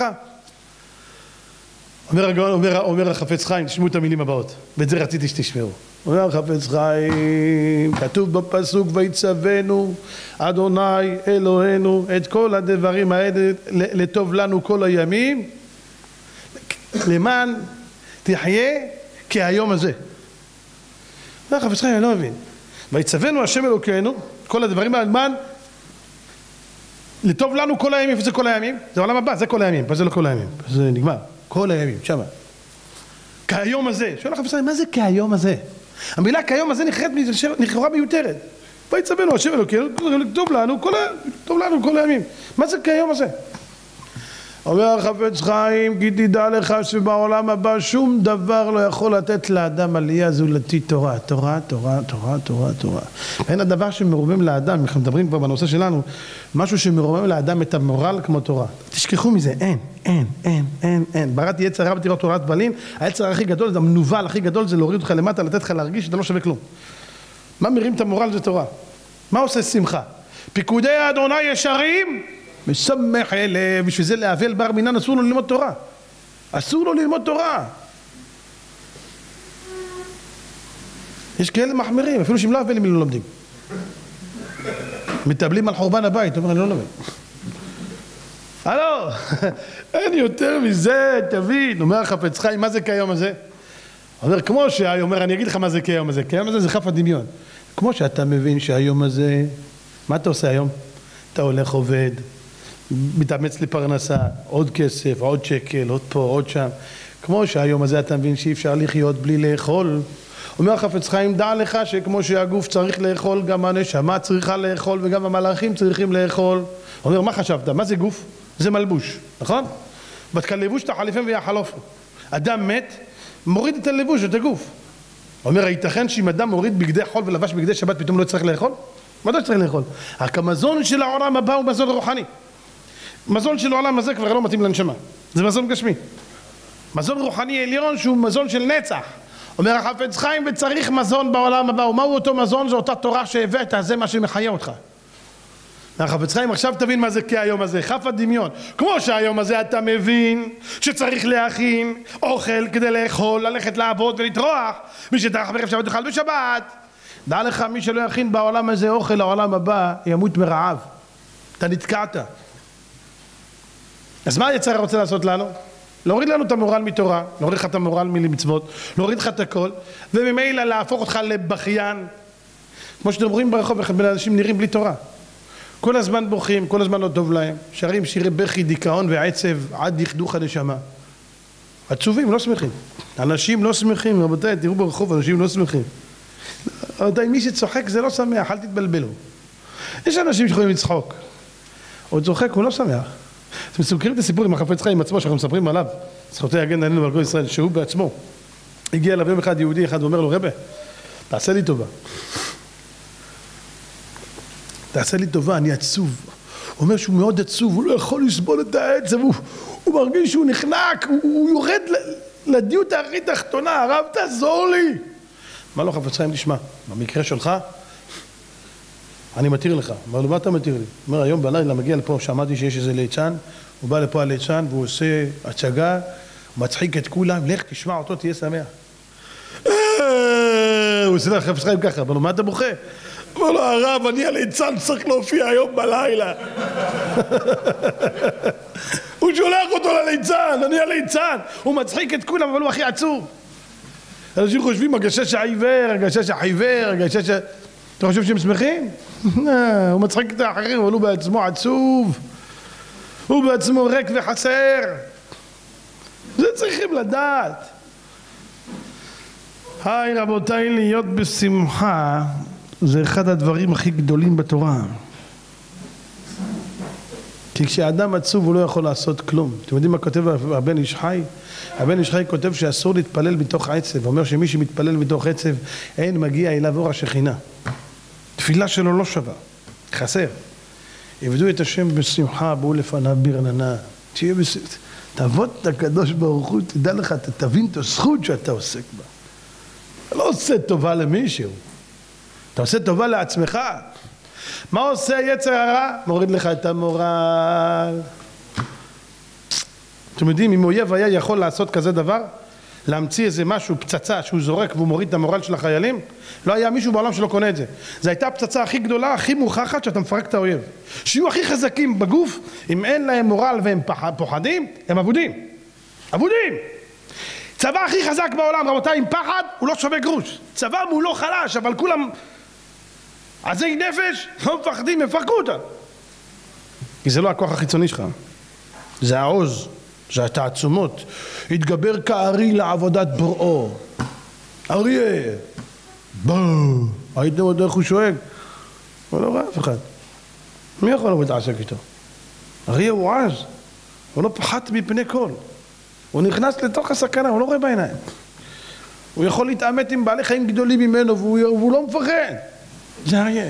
[SPEAKER 1] אומר הגאון, אומר, אומר החפץ חיים, תשמעו את המילים הבאות, ואת זה רציתי שתשמעו. אומר החפץ חיים, כתוב בפסוק, ויצוונו אדוני אלוהינו את כל הדברים האלה לטוב לנו כל הימים, למען תחיה כהיום הזה. אומר החפץ חיים, אני לא מבין. ויצוונו השם אלוקינו, כל הדברים האלה, למען
[SPEAKER 2] לטוב לנו כל הימים. איפה זה כל הימים? זה העולם הבא, זה כל הימים, פה זה לא כל הימים, זה נגמר, כל הימים, שמה. כהיום הזה, שואל לך בסדר, מה זה כהיום הזה? המילה כהיום הזה נכרעה מיותרת. ויצוונו השם אלוקינו, טוב לנו כל, טוב לנו כל הימים. מה זה כהיום הזה? אומר החפץ חיים, כי תדע לך שבעולם הבא שום דבר לא יכול לתת לאדם עלייה זולתי תורה. תורה, תורה, תורה, תורה, תורה. אין הדבר שמרומם לאדם, אנחנו מדברים כבר בנושא שלנו, משהו שמרומם לאדם את המורל כמו תורה. תשכחו מזה, אין, אין, אין, אין, אין. בראתי יצר רע ותראה תורת בלין, היצר הכי גדול, זה המנוול הכי גדול, זה להוריד אותך למטה, לתת לך להרגיש שאתה לא שווה כלום. מה מרים את המורל זה תורה. מה עושה שמחה? פיקודי האדוני ישרים, משמח לב. בשביל זה לאבל בר מינן אסור לו ללמוד תורה. אסור לו ללמוד תורה. יש כאלה מחמירים, אפילו שהם לא אבלים אם לא לומדים. מטבלים על חורבן הבית, אומר אני לא לומד. הלו, אין יותר מזה, תבין. אומר החפץ חיים, מה זה כיום הזה? אומר כמו שהיום, אומר אני אגיד לך מה זה כיום הזה. כיום הזה זה חף הדמיון. כמו שאתה מבין שהיום הזה, מה אתה עושה היום? אתה הולך עובד, מתאמץ לפרנסה, עוד כסף, עוד שקל, עוד פה, עוד שם. כמו שהיום הזה אתה מבין שאי אפשר לחיות בלי לאכול. אומר החפץ חיים, דע לך שכמו שהגוף צריך לאכול, גם הנשמה צריכה לאכול וגם המלאכים צריכים לאכול. אומר, מה חשבת? מה זה גוף? זה מלבוש, נכון? בתכלבוש תחליפם ויחלופו. אדם מת, מוריד את הלבוש, את הגוף. אומר, הייתכן שאם אדם מוריד בגדי חול ולבש בגדי שבת, פתאום לא צריך לאכול? מה לא צריך לאכול? רק המזון של העולם הבא הוא מזון רוחני. מזון של העולם הזה כבר לא מתאים לנשמה. זה מזון גשמי. מזון רוחני עליון שהוא מזון של נצח. אומר החפץ חיים, וצריך מזון בעולם הבא. ומהו אותו מזון? זו אותה תורה שהבאת, זה מה שמחיה אותך. החפץ חיים, עכשיו תבין מה זה כהיום הזה, חף הדמיון. כמו שהיום הזה אתה מבין שצריך להכין אוכל כדי לאכול, ללכת לעבוד ולטרוח, מי שטרח בערב שבת יאכל בשבת. דע לך, מי שלא יכין בעולם הזה אוכל לעולם הבא ימות מרעב. אתה נתקעת. אז מה היצר רוצה לעשות לנו? להוריד לנו את המורל מתורה, להוריד לך את המורל ממצוות, להוריד לך את הכל, וממילא להפוך אותך לבכיין. כמו שאתם רואים ברחוב, איך בין אנשים נראים בלי תורה. כל הזמן בוכים, כל הזמן לא טוב להם, שרים שירי בכי, דיכאון ועצב עד יכדוך הנשמה. עצובים, לא שמחים. אנשים לא שמחים, רבותיי, תראו ברחוב, אנשים לא שמחים. רבותיי, מי שצוחק זה לא שמח, אל תתבלבלו. יש אנשים שיכולים לצחוק. הוא צוחק, הוא לא שמח. אתם מסוכרים את הסיפור עם החפץ חיים עצמו, שאנחנו מספרים עליו, זכותו יגן עלינו ועל כל ישראל, שהוא בעצמו. הגיע אליו יום אחד יהודי אחד ואומר לו, רבי, תעשה לי טובה. תעשה לי טובה, אני עצוב. הוא אומר שהוא מאוד עצוב, הוא לא יכול לסבול את העצב, הוא, הוא מרגיש שהוא נחנק, הוא, הוא יורד לדיוט הכי תחתונה, הרב תעזור לי. מה לא חפץ חיים תשמע, במקרה שלך, אני מתיר לך. אמר לו, מה אתה מתיר לי? אומר, היום בלילה מגיע לפה, שמעתי שיש איזה ליצן, הוא בא לפה הליצן והוא עושה הצגה, הוא מצחיק את כולם, לך תשמע אותו, תהיה שמח. הוא עושה לך חפץ חיים ככה, אמר לו, מה אתה בוכה? אמר לו, הרב, אני הליצן צריך להופיע היום בלילה. הוא שולח אותו לליצן, אני הליצן, הוא מצחיק את כולם, אבל הוא הכי עצוב. אנשים חושבים, הגשש העיוור, הגשש החיוור, הגשש... אתה חושב שהם שמחים? הוא מצחיק את האחרים, אבל הוא בעצמו עצוב. הוא בעצמו ריק וחסר. זה צריכים לדעת. היי רבותיי, להיות בשמחה זה אחד הדברים הכי גדולים בתורה. כי כשאדם עצוב הוא לא יכול לעשות כלום. אתם יודעים מה כותב הבן איש חי? הבן איש חי כותב שאסור להתפלל מתוך עצב. הוא אומר שמי שמתפלל מתוך עצב אין מגיע אליו אור השכינה. תפילה שלו לא שווה, חסר. עבדו את השם בשמחה, בואו לפניו ברננה. תהיה בשמחה. תעבוד את הקדוש ברוך הוא, תדע לך, אתה תבין את הזכות שאתה עוסק בה. אתה לא עושה טובה למישהו. אתה עושה טובה לעצמך. מה עושה יצר הרע? מוריד לך את המורל. אתם יודעים, אם אויב היה יכול לעשות כזה דבר, להמציא איזה משהו, פצצה שהוא זורק והוא מוריד את המורל של החיילים, לא היה מישהו בעולם שלא קונה את זה. זו הייתה הפצצה הכי גדולה, הכי מוכחת שאתה מפרק את האויב. שיהיו הכי חזקים בגוף, אם אין להם מורל והם פוחדים, הם אבודים. אבודים! צבא הכי חזק בעולם, רבותיי, עם פחד, הוא לא שווה גרוש. צבא הוא לא חלש, אבל כולם עזי נפש, לא מפחדים, הם פרקו אותם.
[SPEAKER 1] כי זה לא הכוח החיצוני שלך, זה העוז, זה התעצומות. התגבר כארי לעבודת בוראו. אריה, בואו, הייתם עוד איך הוא שואג? הוא לא רואה אף אחד. מי יכול לבוא להתעסק איתו? אריה הוא עז, הוא לא פחת מפני כל. הוא נכנס לתוך הסכנה, הוא לא רואה בעיניים. הוא יכול להתעמת עם בעלי חיים גדולים ממנו והוא, והוא לא מפחד. זה אריה.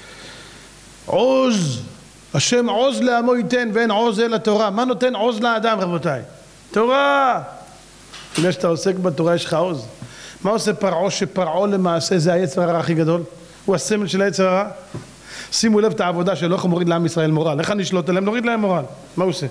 [SPEAKER 1] עוז, השם עוז לעמו ייתן ואין עוז אלא תורה. מה נותן עוז לאדם, רבותיי? תורה. לפני שאתה עוסק בתורה יש לך עוז. מה עושה פרעה שפרעה למעשה זה היצר הרע הכי גדול? הוא הסמל של היצר הרע. שימו לב את העבודה שלו, איך הוא מוריד לעם ישראל מורל. איך אני אשלוט עליהם? נוריד להם מורל. מה הוא עושה?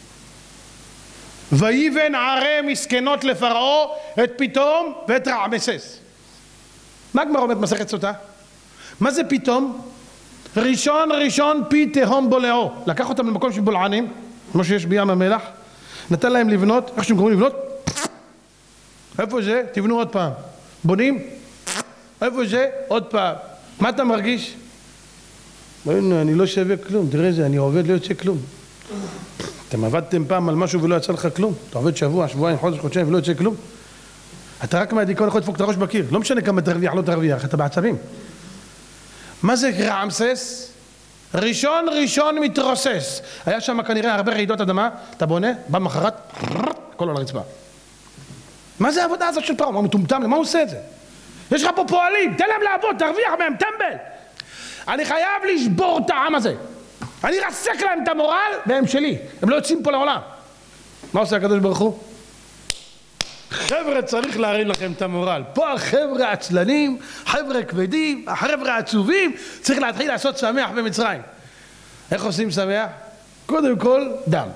[SPEAKER 1] ויבן ערי מסכנות לפרעה את פתאום ואת רעמסס. מה הגמרא אומרת מסכת סוטה? מה זה פתאום? ראשון ראשון פי תהום בולעו. לקח אותם למקום של בולענים, כמו שיש בים המלח, נתן להם לבנות, איך שהם קוראים לבנות? איפה זה? תבנו עוד פעם. בונים? איפה זה? עוד פעם. מה אתה מרגיש? אני לא שווה כלום, תראה זה, אני עובד לא יוצא כלום. אתם עבדתם פעם על משהו ולא יצא לך כלום? אתה עובד שבוע, שבועיים, חודש, חודשיים ולא יוצא כלום? אתה רק מהדיכאון יכול לדפוק את הראש בקיר, לא משנה כמה תרוויח, לא תרוויח, אתה בעצבים. מה זה רעמסס? ראשון ראשון מתרוסס. היה שם כנראה הרבה רעידות אדמה, אתה בונה, בא מחרת, הכל על הרצפה. מה זה העבודה הזאת של פרעה? מה מטומטם? למה הוא עושה את זה? יש לך פה פועלים, תן להם לעבוד, תרוויח מהם, טמבל. אני חייב לשבור את העם הזה. אני ארסק להם את המורל והם שלי, הם לא יוצאים פה לעולם. מה עושה הקדוש ברוך הוא? חבר'ה, צריך להרים לכם את המורל. פה החבר'ה עצלנים, חבר'ה כבדים, החבר'ה עצובים, צריך להתחיל לעשות שמח במצרים. איך עושים שמח? קודם כל דם.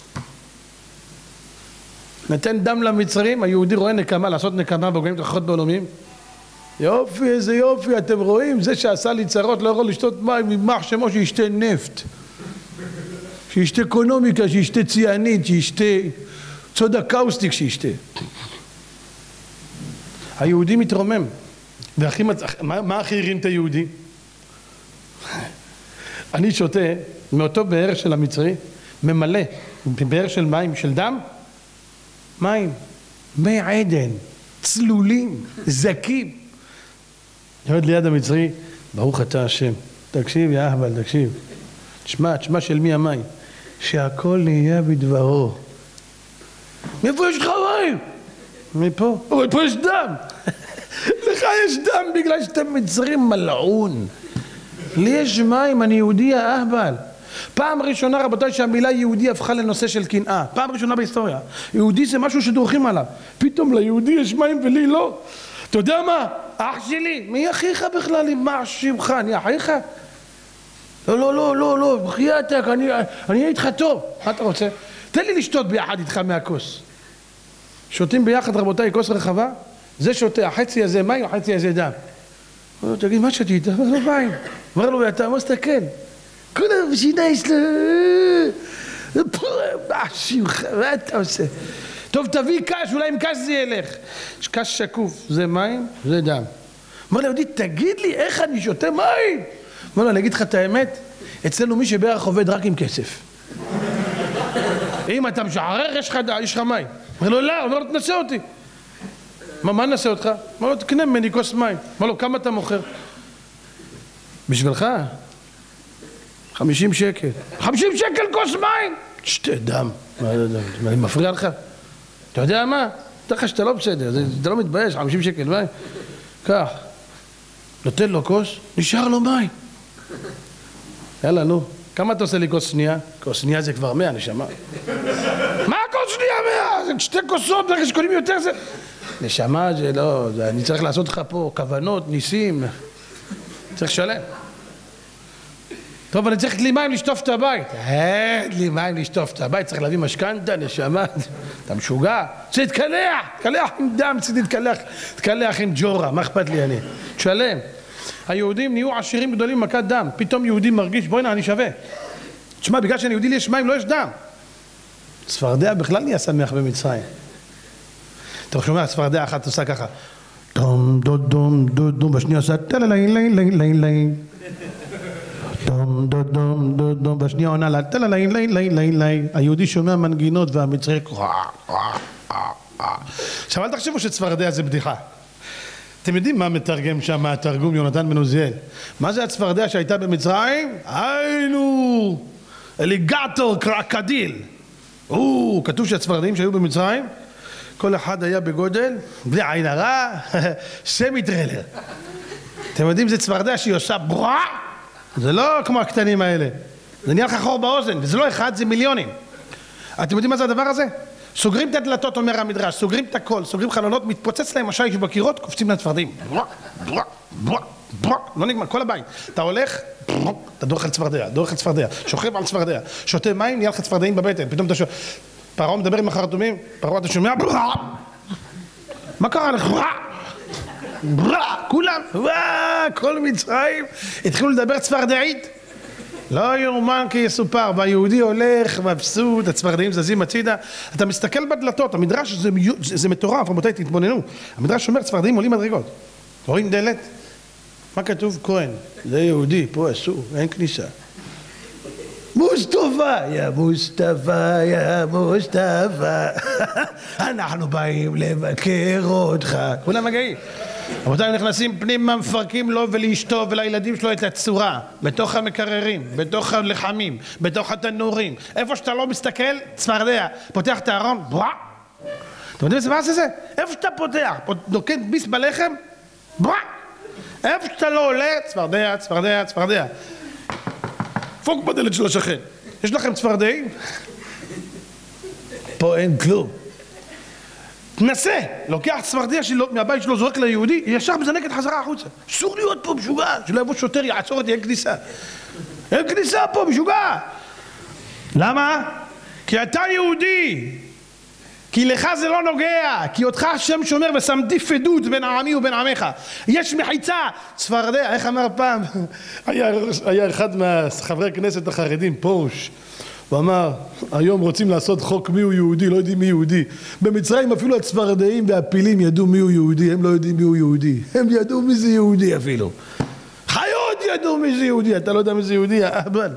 [SPEAKER 1] נתן דם למצרים, היהודי רואה נקמה, לעשות נקמה בוגעים תוכחות בעולמים. יופי, איזה יופי, אתם רואים? זה שעשה לי צרות לא יכול לשתות מים, ממח שמו שישתה נפט, שישתה קונומיקה, שישתה ציאנית, שישתה צודה קאוסטיק, שישתה. היהודי מתרומם. והכי מצ... מה, מה הכי הרים את היהודי? אני שותה מאותו באר של המצרי, ממלא, באר של מים, של דם, מים, מי עדן, צלולים, זקים. יורד ליד המצרי, ברוך אתה השם. תקשיב, יא אהבל, תקשיב. תשמע, תשמע של מי המים? שהכל נהיה בדברו. מאיפה יש לך מים? מפה. אבל פה יש דם. לך יש דם בגלל שאתם מצרים מלעון. לי יש מים, אני יהודי האהבל. פעם ראשונה, רבותיי, שהמילה יהודי הפכה לנושא של קנאה. פעם ראשונה בהיסטוריה. יהודי זה משהו שדורכים עליו. פתאום ליהודי יש מים ולי לא. אתה יודע מה? אח שלי, מי אחיך בכלל? מה שמך? אני אחיך? לא, לא, לא, לא, לא, בחייתק, אני אהיה איתך טוב. מה אתה רוצה? תן לי לשתות ביחד איתך מהכוס. שותים ביחד, רבותיי, כוס רחבה, זה שותה, החצי הזה מים, החצי הזה דם. הוא אומר, תגיד, מה שתית? הוא אומר לו, מים. הוא אומר לו, ואתה מה סתכל? כולם בשינה יש לו... מה שמך? מה אתה עושה? טוב, תביא קש, אולי עם קש זה ילך. יש קש שקוף, זה מים, זה דם. אומר ליהודי, תגיד לי, איך אני שותה מים? אומר לו, אני אגיד לך את האמת, אצלנו מי שבערך עובד רק עם כסף. אם אתה משערר, יש לך מים. אומר לו, לא, אומר לו, תנסה אותי. מה, מה ננסה אותך? אומר לו, תקנה ממני כוס מים. אומר לו, כמה אתה מוכר? בשבילך? חמישים שקל. חמישים שקל כוס מים? שתה דם. אני מפריע לך? אתה יודע מה? אתה לך שאתה לא בסדר, אתה לא מתבייש, חמישים שקל מים. כך. נותן לו כוס, נשאר לו מים. יאללה, נו. כמה אתה עושה לי כוס שנייה? כוס שנייה זה כבר מאה, נשמה. מה כוס שנייה מאה? זה שתי כוסות, ברגע שקונים יותר זה... נשמה זה לא... אני צריך לעשות לך פה כוונות, ניסים. צריך לשלם. טוב, אני צריך לי מים לשטוף את הבית. אין לי מים לשטוף את הבית, צריך להביא משכנתה, נשמה. אתה משוגע? שתתקלח, תתקלח עם דם, תתקלח, תתקלח עם ג'ורה, מה אכפת לי אני? תשלם. היהודים נהיו עשירים גדולים במכת דם, פתאום יהודי מרגיש, בואי נה, אני שווה. תשמע, בגלל שאני יהודי לי יש מים, לא יש דם. צפרדע בכלל נהיה שמח במצרים. אתה שומע, צפרדע אחת עושה ככה. דום, דום, דום, דום, בשנייה עושה טללי, לי, לי, לי, לי. דום דום דום דום דום, והשנייה עונה לה, תלה לי לי לי לי לי, היהודי שומע מנגינות והמצרי עכשיו אל תחשבו שצפרדע זה בדיחה. אתם יודעים מה מתרגם שם התרגום יונתן בן עוזיאל? מה זה הצפרדע שהייתה במצרים? היינו אליגטור קרקדיל. או, כתוב שהצפרדעים שהיו במצרים כל אחד היה בגודל, בלי עין הרע, סמי טריילר. אתם יודעים זה צפרדע שהיא עושה ברוע? זה לא כמו הקטנים האלה, זה נהיה לך חור באוזן, וזה לא אחד, זה מיליונים. אתם יודעים מה זה הדבר הזה? סוגרים את הדלתות, אומר המדרש, סוגרים את הכל, סוגרים חלונות, מתפוצץ להם השיש בקירות, קופצים לצפרדעים. לא נגמר, כל הבית. אתה הולך, אתה דורך על צפרדע, דורך על צפרדע, שוכב על צפרדע, שותה מים, נהיה לך צפרדעים בבטן, פתאום אתה שומע, פרעה מדבר עם החרטומים, פרעה אתה שומע, מה קרה לך? כולם, כל מצרים, התחילו לדבר צפרדעית. לא יאומן כי יסופר, והיהודי הולך מבסוט, הצפרדעים זזים הצידה, אתה מסתכל בדלתות, המדרש זה, זה, זה מטורף, רבותיי תתבוננו, המדרש אומר צפרדעים עולים מדרגות, רואים דלת? מה כתוב? כהן, זה יהודי, פה אסור, אין כניסה. מוסטפא, יא מוסטפא, יא מוסטפא, אנחנו באים לבקר אותך, כולם מגיעים. רבותיי נכנסים פנימה, מפרקים לו ולאשתו ולילדים שלו את הצורה, בתוך המקררים, בתוך הלחמים, בתוך התנורים, איפה שאתה לא מסתכל, צפרדע, פותח את הארון, בוא! אתם יודעים מה זה זה? איפה שאתה פותח, נוקט ביס בלחם, בוא! איפה שאתה לא עולה, צפרדע, צפרדע, צפרדע. פוק בדלת של השכן, יש לכם צפרדעים? פה אין כלום. תנסה, לוקח צפרדע מהבית שלו, זורק ליהודי, ישר מזנקת חזרה החוצה. אסור להיות פה משוגע, שלא יבוא שוטר, יעצור אותי, אין כניסה. אין כניסה פה, משוגע. למה? כי אתה יהודי. כי לך זה לא נוגע, כי אותך השם שומר ושמתי פדות בין העמי ובין עמך. יש מחיצה, צפרדע, איך אמר פעם? היה, היה אחד מהחברי הכנסת החרדים, פרוש. הוא אמר, היום רוצים לעשות חוק מי הוא יהודי, לא יודעים מי יהודי. במצרים אפילו הצפרדעים והפילים ידעו מי הוא יהודי, הם לא יודעים מי הוא יהודי. הם ידעו מי זה יהודי אפילו. חיות ידעו מי זה יהודי, אתה לא יודע מי זה יהודי, אבל...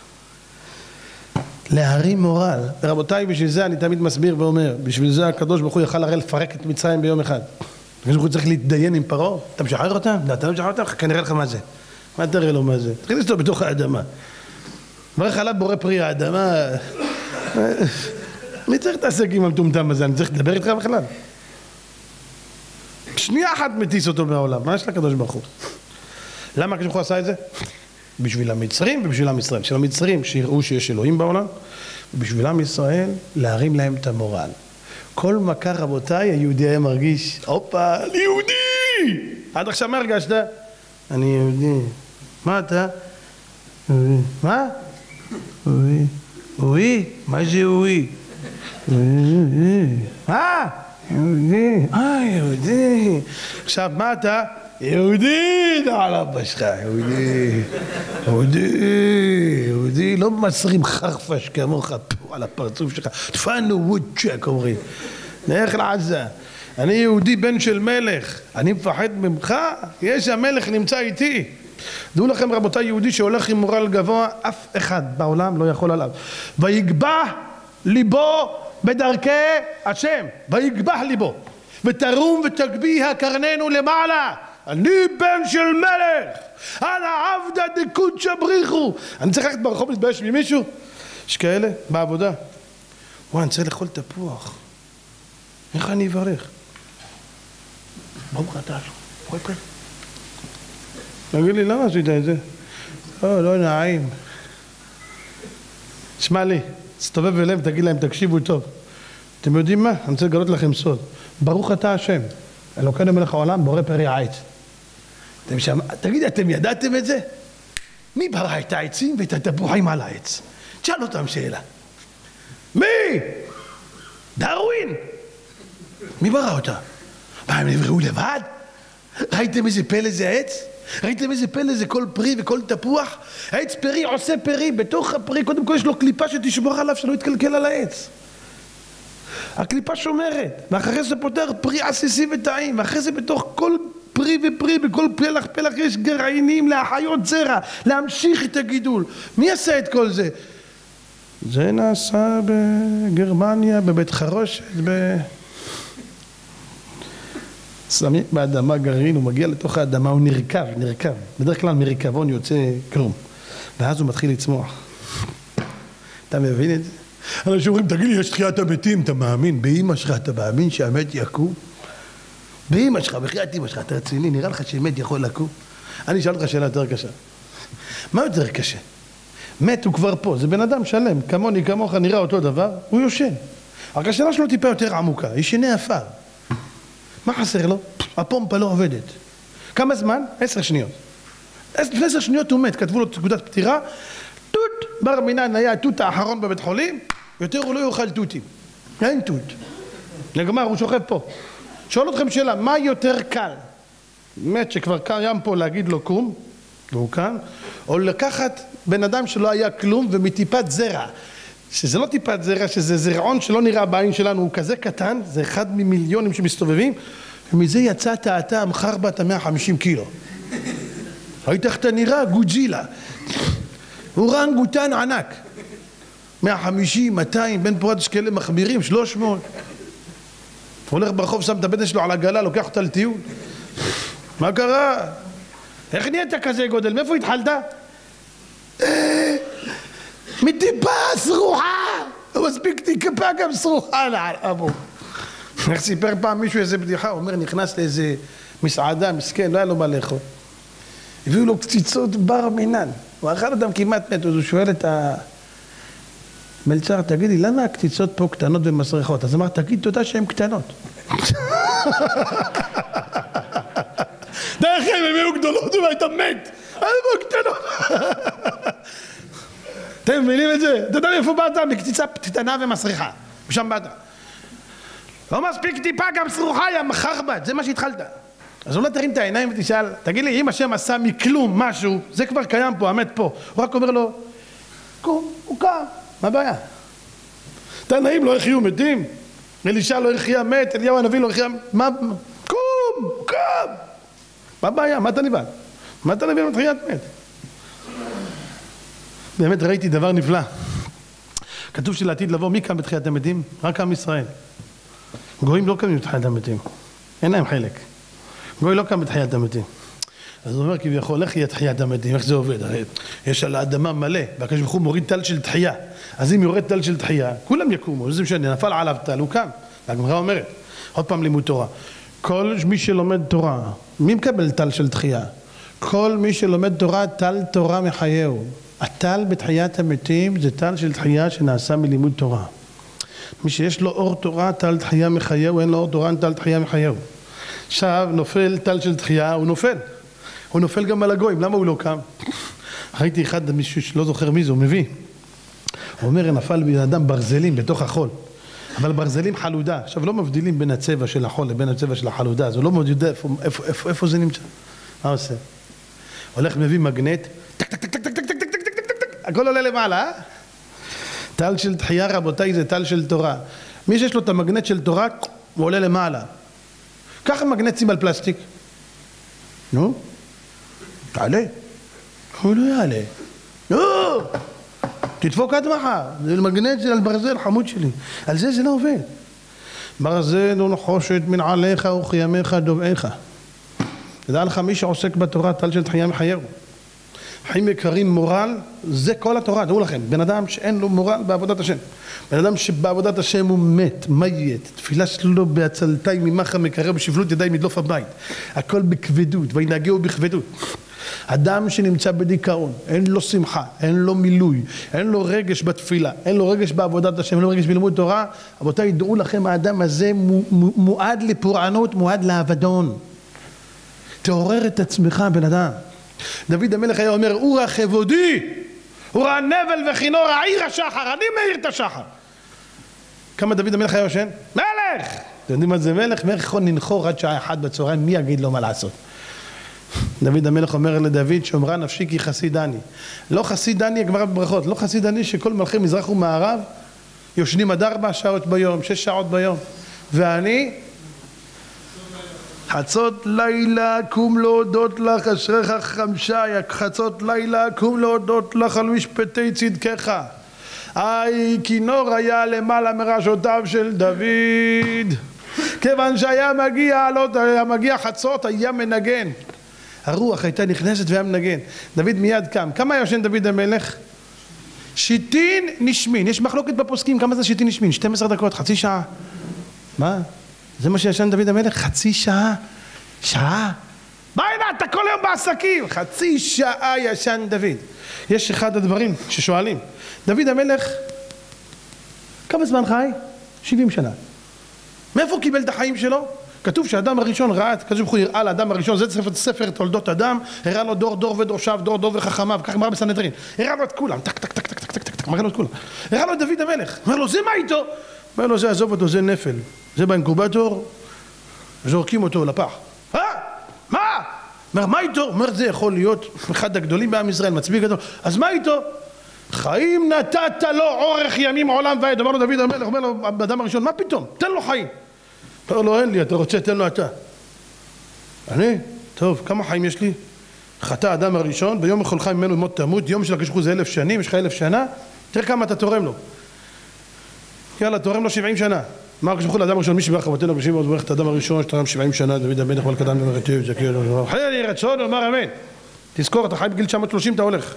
[SPEAKER 1] להרים מורל. רבותיי, בשביל זה אני תמיד מסביר ואומר, בשביל זה הקדוש ברוך הוא יכל הרי לפרק את מצרים ביום אחד. הקדוש ברוך הוא צריך להתדיין עם פרעה, אתה משחרר אותם? לא, אתה לא משחרר אותם? כנראה לך מה זה. מה תראה לו מה זה? תתחיל לסתור בתוך האדמה. ברך עליו בורא פרי האדמה. מי צריך להתעסק עם המטומטם הזה? אני צריך לדבר איתך בכלל? שנייה אחת מטיס אותו מהעולם. מה יש לקדוש ברוך הוא? למה הקדוש ברוך הוא עשה את זה? בשביל המצרים ובשביל עם ישראל. של המצרים שיראו שיש אלוהים בעולם, ובשביל עם ישראל להרים להם את המורל. כל מכה רבותיי היהודי היה מרגיש, הופה, אני יהודי! עד עכשיו מה הרגשת? אני יהודי. מה אתה? מה? אוי, אוי, מה זה אוי? אה, יהודי, אה, יהודי. עכשיו, מה אתה? יהודי, נעל אבא שלך, יהודי, יהודי, יהודי, לא מסרים חרפש כמוך פה על הפרצוף שלך, תפנו וודשק אומרים, נלך לעזה, אני יהודי בן של מלך, אני מפחד ממך, יש המלך נמצא איתי. דעו לכם רבותיי, יהודי שהולך עם מורל גבוה, אף אחד בעולם לא יכול עליו. ויגבה ליבו בדרכי השם, ויגבה ליבו, ותרום ותגביה קרננו למעלה. אני בן של מלך, אנא עבדא דקודשא בריחו. אני צריך ללכת ברחוב להתבייש ממישהו? יש כאלה בעבודה, וואי, אני צריך לאכול תפוח, איך אני אברך? ברוך אתה השם, תגיד לי, למה עשית את זה? לא, לא נעים. שמע לי, תסתובב אליהם, תגיד להם, תקשיבו טוב. אתם יודעים מה? אני רוצה לגלות לכם סוד. ברוך אתה השם, אלוקינו מלך העולם, בורא פרי העץ. אתם שם, תגיד, אתם ידעתם את זה? מי ברא את העצים ואת התפוחים על העץ? תשאל אותם שאלה. מי? דרווין. מי ברא אותה? מה, הם נבראו לבד? ראיתם איזה פלא זה העץ? ראיתם איזה פלא זה כל פרי וכל תפוח? העץ פרי עושה פרי, בתוך הפרי קודם כל יש לו קליפה שתשמור עליו שלא יתקלקל על העץ. הקליפה שומרת, ואחרי זה פותר פרי עסיסי וטעים, ואחרי זה בתוך כל פרי פרי ופרי, בכל פלח פלח יש גרעינים להחיות זרע, להמשיך את הגידול. מי עשה את כל זה? זה נעשה בגרמניה, בבית חרושת, ב... שמים באדמה גרעין, הוא מגיע לתוך האדמה, הוא נרכב, נרכב. בדרך כלל מריקבון יוצא כלום. ואז הוא מתחיל לצמוח. אתה מבין את זה? אנשים אומרים, תגיד לי, יש תחיית המתים, אתה מאמין? באמא שלך אתה מאמין שהמת יקום? באמא שלך, בחיית אמא שלך, אתה רציני, נראה לך שמת יכול לקום? אני אשאל לך שאלה יותר קשה. מה יותר קשה? מת הוא כבר פה, זה בן אדם שלם, כמוני, כמוך, נראה אותו דבר, הוא יושן. רק השאלה שלו טיפה יותר עמוקה, ישני עפר. מה חסר לו? הפומפה לא עובדת. כמה זמן? עשר שניות. לפני עשר שניות הוא מת, כתבו לו תקודת פטירה, תות, בר מינן היה התות האחרון בבית חולים, יותר הוא לא יאכל תותים. אין תות. נגמר, הוא שוכב פה. שואל אתכם שאלה, מה יותר קל? מת שכבר קיים פה להגיד לו קום, והוא כאן, או לקחת בן אדם שלא היה כלום ומטיפת זרע, שזה לא טיפת זרע, שזה זרעון שלא נראה בעין שלנו, הוא כזה קטן, זה אחד ממיליונים שמסתובבים, ומזה יצאת אתה המחרבת ה-מאה וחמישים קילו. ראית איך אתה נראה? גוג'ילה. הוא רנגוטן ענק. מאה וחמישים, מאתיים, בין פורת שקלים מחמירים, שלוש מאות. הולך ברחוב, שם את הבטן שלו על הגלה, לוקח אותה לטיול. מה קרה? איך נהיית כזה גודל? מאיפה התחלת? מטיפה סרוחה! הוא מספיק טיפה גם סרוחה לאבו. איך סיפר פעם מישהו איזה בדיחה, הוא אומר, נכנס לאיזה מסעדה, מסכן, לא היה לו מה לאכול. הביאו לו קציצות בר מינן. הוא אכל אותם כמעט מת, אז הוא שואל את המלצר, תגידי, למה הקציצות פה קטנות ומסריחות? אז אמר, תגיד תודה שהן קטנות. דרך הם הם היו גדולות והיית מת. אז הם קטנות. אתם מבינים את זה? אתה יודע איפה באת? מקציצה קטנה ומסריחה. ושם באת. לא מספיק טיפה גם סרוחה, יא מחרבת. זה מה שהתחלת. אז אולי תרים את העיניים ותשאל, תגיד לי, אם השם עשה מכלום משהו, זה כבר קיים פה, המת פה. הוא רק אומר לו, קום, הוא קם. מה הבעיה? תנאים לא יחיו מתים. אלישע לא יחיה מת, אליהו הנביא לא יחיה... מה? קום, הוא קם. מה הבעיה? מה אתה נבהל? מה אתה נבהל מתחיית מת? באמת ראיתי דבר נפלא. כתוב שלעתיד לבוא, מי קם בתחיית המתים? רק עם ישראל. גויים לא קמים בתחיית המתים. אין להם חלק. גוי לא קם בתחיית המתים. אז הוא אומר כביכול, איך יהיה תחיית המתים? איך זה עובד? הרי יש על האדמה מלא, והקדוש ברוך הוא מוריד טל של תחייה. אז אם יורד טל של תחייה, כולם יקומו. זה משנה, נפל עליו טל, הוא קם. והגמרא אומרת, עוד פעם לימוד תורה. כל מי שלומד תורה, מי מקבל טל של תחייה? כל מי שלומד תורה, טל תורה מחייהו. הטל בתחיית המתים זה טל של תחייה שנעשה מלימוד תורה. מי שיש לו אור תורה, טל תחייה מחייהו, אין לו אור תורה, טל תחייה מחייהו. עכשיו נופל טל של תחייה, הוא נופל. הוא נופל גם על הגויים, למה הוא לא קם? ראיתי אחד, מישהו שלא זוכר מי זה, הוא מביא. הוא אומר, נפל בן אדם ברזלים בתוך החול. אבל ברזלים חלודה. עכשיו לא מבדילים בין הצבע של החול לבין הצבע של החלודה. אז הוא לא מאוד יודע איפה, איפה, איפה, איפה זה נמצא. מה עושה? הולך מביא מגנט, טק, טק, טק, טק, טק, טק, טק, טק, טק, טק, טק, הכל עולה למעלה, אה? טל של תחייה רבותיי זה טל של תורה. מי שיש לו את המגנט של תורה, הוא עולה למעלה. ככה מגנטים על פלסטיק. נו? תעלה. הוא לא יעלה. נו! תדפוק עד מחר. זה מגנט של ברזל, חמוד שלי. על זה זה לא עובד. ברזל ונחושת מנעליך וכימיך דובעיך. תדע לך, מי שעוסק בתורה, טל של תחייה מחייהו. חיים יקרים, מורל, זה כל התורה, דעו לכם. בן אדם שאין לו מורל בעבודת השם. בן אדם שבעבודת השם הוא מת, מית, תפילה שלו בהצלתי ממך מקרב בשבלות ידיים מדלוף הבית. הכל בכבדות, וינהגהו בכבדות. אדם שנמצא בדיכאון, אין לו שמחה, אין לו מילוי, אין לו רגש בתפילה, אין לו רגש בעבודת השם, אין לו רגש בלימוד תורה, רבותיי, דעו לכם, האדם הזה מועד לפורענות, מועד לאבדון. תעורר את עצמך, בן אדם. דוד המלך היה אומר, אורה כבודי, אורה נבל וכינור העיר השחר, אני מאיר את השחר. כמה דוד המלך היה יושן? מלך! אתם יודעים מה זה מלך? מלך יכול לנחור עד שעה אחת בצהריים, מי יגיד לו מה לעשות? דוד המלך אומר לדוד, שאומרה נפשי כי חסיד אני. לא חסיד אני, הגמרא בברכות, לא חסיד אני שכל מלכי מזרח ומערב יושנים עד ארבע שעות ביום, שש שעות ביום. ואני חצות לילה קום להודות לך אשריך חמשי, חצות לילה קום להודות לך על משפטי צדקך. איי כינור היה למעלה מראשותיו של דוד, כיוון שהיה מגיע, לא, היה מגיע חצות היה מנגן, הרוח הייתה נכנסת והיה מנגן. דוד מיד קם. כמה ישן דוד המלך? שיטין נשמין. יש מחלוקת בפוסקים כמה זה שיטין נשמין, שתים עשרה דקות, חצי שעה. מה? זה מה שישן דוד המלך? חצי שעה? שעה? מה הנה אתה כל היום בעסקים? חצי שעה ישן דוד. יש אחד הדברים ששואלים, דוד המלך כמה זמן חי? שבעים שנה. מאיפה הוא קיבל את החיים שלו? כתוב שהאדם הראשון ראה, כתוב הוא הראה לאדם הראשון, זה ספר, ספר תולדות אדם, הראה לו דור דור ודורשיו, דור דור וחכמיו, כך אמר בסנהדרין, הראה לו את כולם, טק טק טק טק טק טק טק, מראה לו את כולם, הראה לו את דוד המלך, אומר לו זה מה איתו? אומר לו זה עזוב אותו, זה נפל, זה באינקובטור, זורקים אותו לפח. אה? מה? אומר מה איתו? אומר זה יכול להיות אחד הגדולים בעם ישראל, מצביא גדול, אז מה איתו? חיים נתת לו אורך ימים עולם ועד. אמר לו דוד המלך, אומר לו האדם הראשון, מה פתאום? תן לו חיים. אומר לו אין לי, אתה רוצה, תן לו אתה. אני? טוב, כמה חיים יש לי? חטא האדם הראשון, ביום יכולך ממנו מות תמות, יום של הקשחו זה אלף שנים, יש לך אלף שנה, תראה כמה אתה תורם לו. יאללה, תורם לו שבעים שנה. מה הקשחו לאדם הראשון, מי שברך חבותינו בשים וברך את האדם הראשון, שתורם שבעים שנה, דוד המלך מלך אדם ומרטיב, זה כאילו, חי לי רצון, אומר אמן. תזכור, אתה חי בגיל תשע מאות ושלושים, אתה הולך.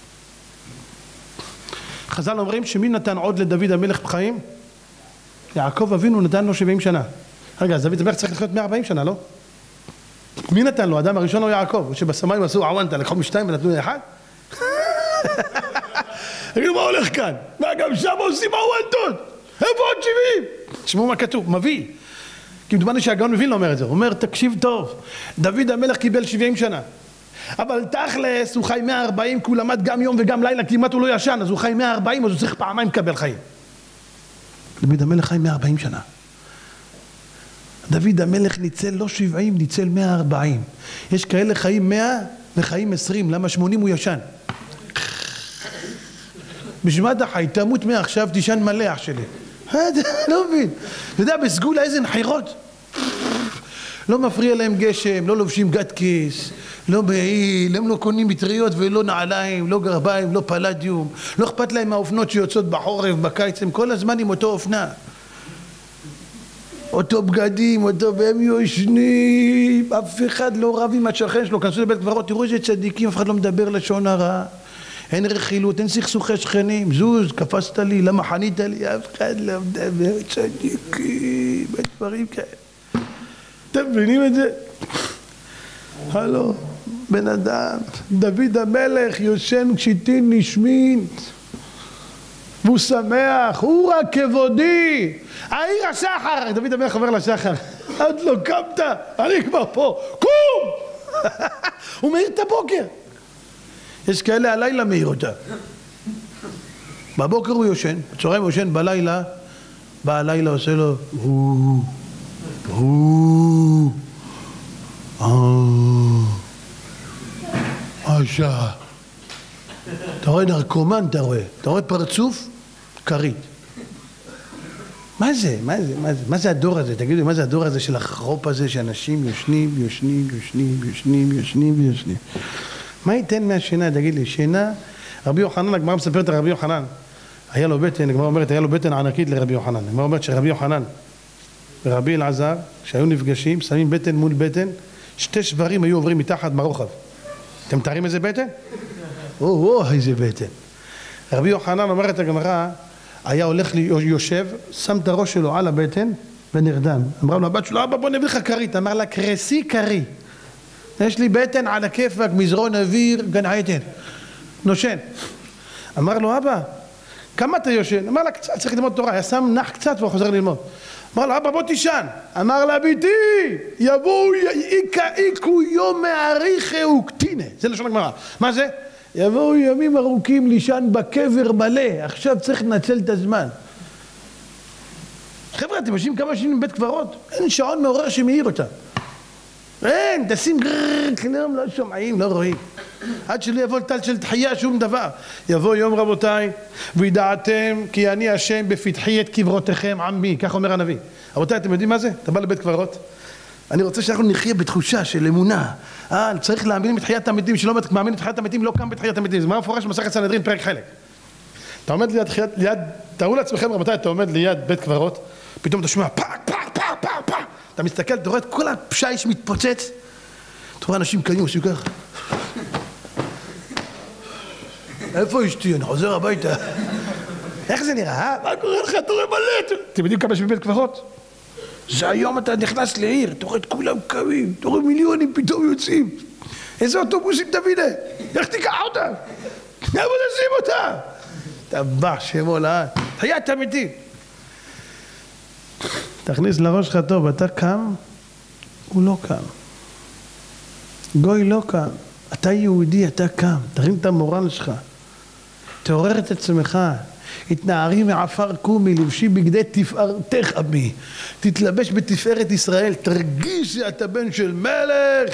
[SPEAKER 1] חז"ל אומרים שמי נתן עוד לדוד המלך בחיים? יעקב אבינו נתן לו שבעים שנה. רגע, אז דוד המלך צריך לחיות מאה וארבעים שנה, לא? מי נתן לו? האדם הראשון או יעקב? או שבשמיים עשו עוונטה, לקחו משתיים ונתנו לאחד? תגידו, מה הולך כאן? מה, גם שם עושים עוונטות? איפה עוד שבעים? תשמעו מה כתוב, מביא. כי מדומני שהגאון מבין לא אומר את זה. הוא אומר, תקשיב טוב, דוד המלך קיבל שבעים שנה. אבל תכלס הוא חי מאה וארבעים, כי הוא למד גם יום וגם לילה, כמעט הוא לא ישן, אז הוא חי מאה וארבעים, אז הוא צריך פעמיים לקבל חיים. דוד המלך חי מאה וארבעים שנה. דוד המלך ניצל לא שבעים, ניצל מאה וארבעים. יש כאלה חיים מאה וחיים עשרים, למה שמונים הוא ישן? בשביל מה אתה חי? תמות מעכשיו, תישן מלא אח שלי. לא מבין. אתה יודע, בסגולה איזה נחירות. לא מפריע להם גשם, לא לובשים גת כיס, לא בעיל, הם לא קונים מטריות ולא נעליים, לא גרביים, לא פלדיום, לא אכפת להם מהאופנות שיוצאות בחורף, בקיץ, הם כל הזמן עם אותו אופנה. אותו בגדים, אותו והם יושנים, אף אחד לא רב עם השכן שלו, כנסו לבית קברות, תראו איזה צדיקים, אף אחד לא מדבר לשון הרע, אין רכילות, אין סכסוכי שכנים, זוז, קפסת לי, למה חנית לי, אף אחד לא מדבר, צדיקים, דברים כאלה. אתם מבינים את זה? הלו, בן אדם, דוד המלך יושן שיטין נשמין והוא שמח, הוא רק כבודי, העיר השחר. דוד המלך אומר לשחר, עד לא קמת, אני כבר פה, קום! הוא מאיר את הבוקר. יש כאלה הלילה מאיר אותה, בבוקר הוא יושן, בצהריים הוא יושן, בלילה בא הלילה עושה לו הוא הוא השעה. אתה רואה נרקומן, אתה רואה, אתה רואה פרצוף כרית. מה זה? מה זה? מה זה? מה זה הדור הזה? תגידו, מה זה הדור הזה של החרופ הזה שאנשים יושנים, יושנים, יושנים, יושנים, יושנים ויושנים? מה ייתן מהשינה? תגיד לי, שינה, רבי יוחנן, הגמרא מספרת על רבי יוחנן, היה לו בטן, הגמרא אומרת, היה לו בטן ענקית לרבי יוחנן. הגמרא אומרת שרבי יוחנן ורבי אלעזר, שהיו נפגשים, שמים בטן מול בטן, שתי שברים היו עוברים מתחת מרוחב. אתם מתארים איזה בטן? או, או, איזה בטן. רבי יוחנן אומרת הגמרא, היה הולך יושב, שם את הראש שלו על הבטן ונרדם. אמרה לו הבת שלו, אבא בוא נביא לך כרית. אמר לה, קרסי קרי. יש לי בטן על הכיפק, מזרון אוויר, גן עדן. נושן. אמר לו, אבא, כמה אתה יושן? אמר לה, קצת, צריך ללמוד תורה. היה שם נח קצת והוא חוזר ללמוד. אמר לה, אבא בוא תישן. אמר לה, ביתי, יבואו, איקו יום מעריכי וקטינה. זה לשון הגמרא. מה זה? יבואו ימים ארוכים לישן בקבר מלא. עכשיו צריך לנצל את הזמן. חבר'ה, אתם יושבים כמה שנים בבית קברות? אין שעון מעורר שמאיר אותה. אין, תשים גרררר, כלום לא שומעים, לא רואים. עד שלא יבוא טל של תחייה, שום דבר. יבוא יום רבותיי, וידעתם כי אני השם בפתחי את קברותיכם עמי, כך אומר הנביא. רבותיי, אתם יודעים מה זה? אתה בא לבית קברות,
[SPEAKER 2] אני רוצה שאנחנו נחיה בתחושה של אמונה. אה, צריך להאמין בתחיית המתים, שלא מאמין בתחיית המתים, לא קם בתחיית המתים. זה מה מפורש במסכת סנהדרין, פרק חלק. אתה עומד ליד, ליד, תארו לעצמכם רבותיי, אתה עומד ליד בית קברות, פתאום אתה שומע פאק, פאק, פאק, פאק, פאק. אתה מסתכל, אתה רואה את כל הפשיש מתפוצץ. אתה רואה אנשים קלים, עושים ככה. איפה אשתי? אני חוזר הביתה. איך זה נראה? מה קורה לך? אתה רואה מלא. אתם יודעים כמה יש בבית קברות? זה היום אתה נכנס לעיר, אתה רואה את כולם קמים, אתה רואה מיליונים פתאום יוצאים. איזה אוטובוסים תבינה? איך תיקח אותם? איפה נשים אותם? טבח שמו לעד, חיית המתים.
[SPEAKER 1] תכניס לראש שלך טוב, אתה קם, הוא לא קם. גוי לא קם. אתה יהודי, אתה קם. תרים את המורל שלך. תעורר את עצמך. התנערי מעפר קומי, לבשי בגדי תפארתך עמי. תתלבש בתפארת ישראל. תרגיש שאתה בן של מלך.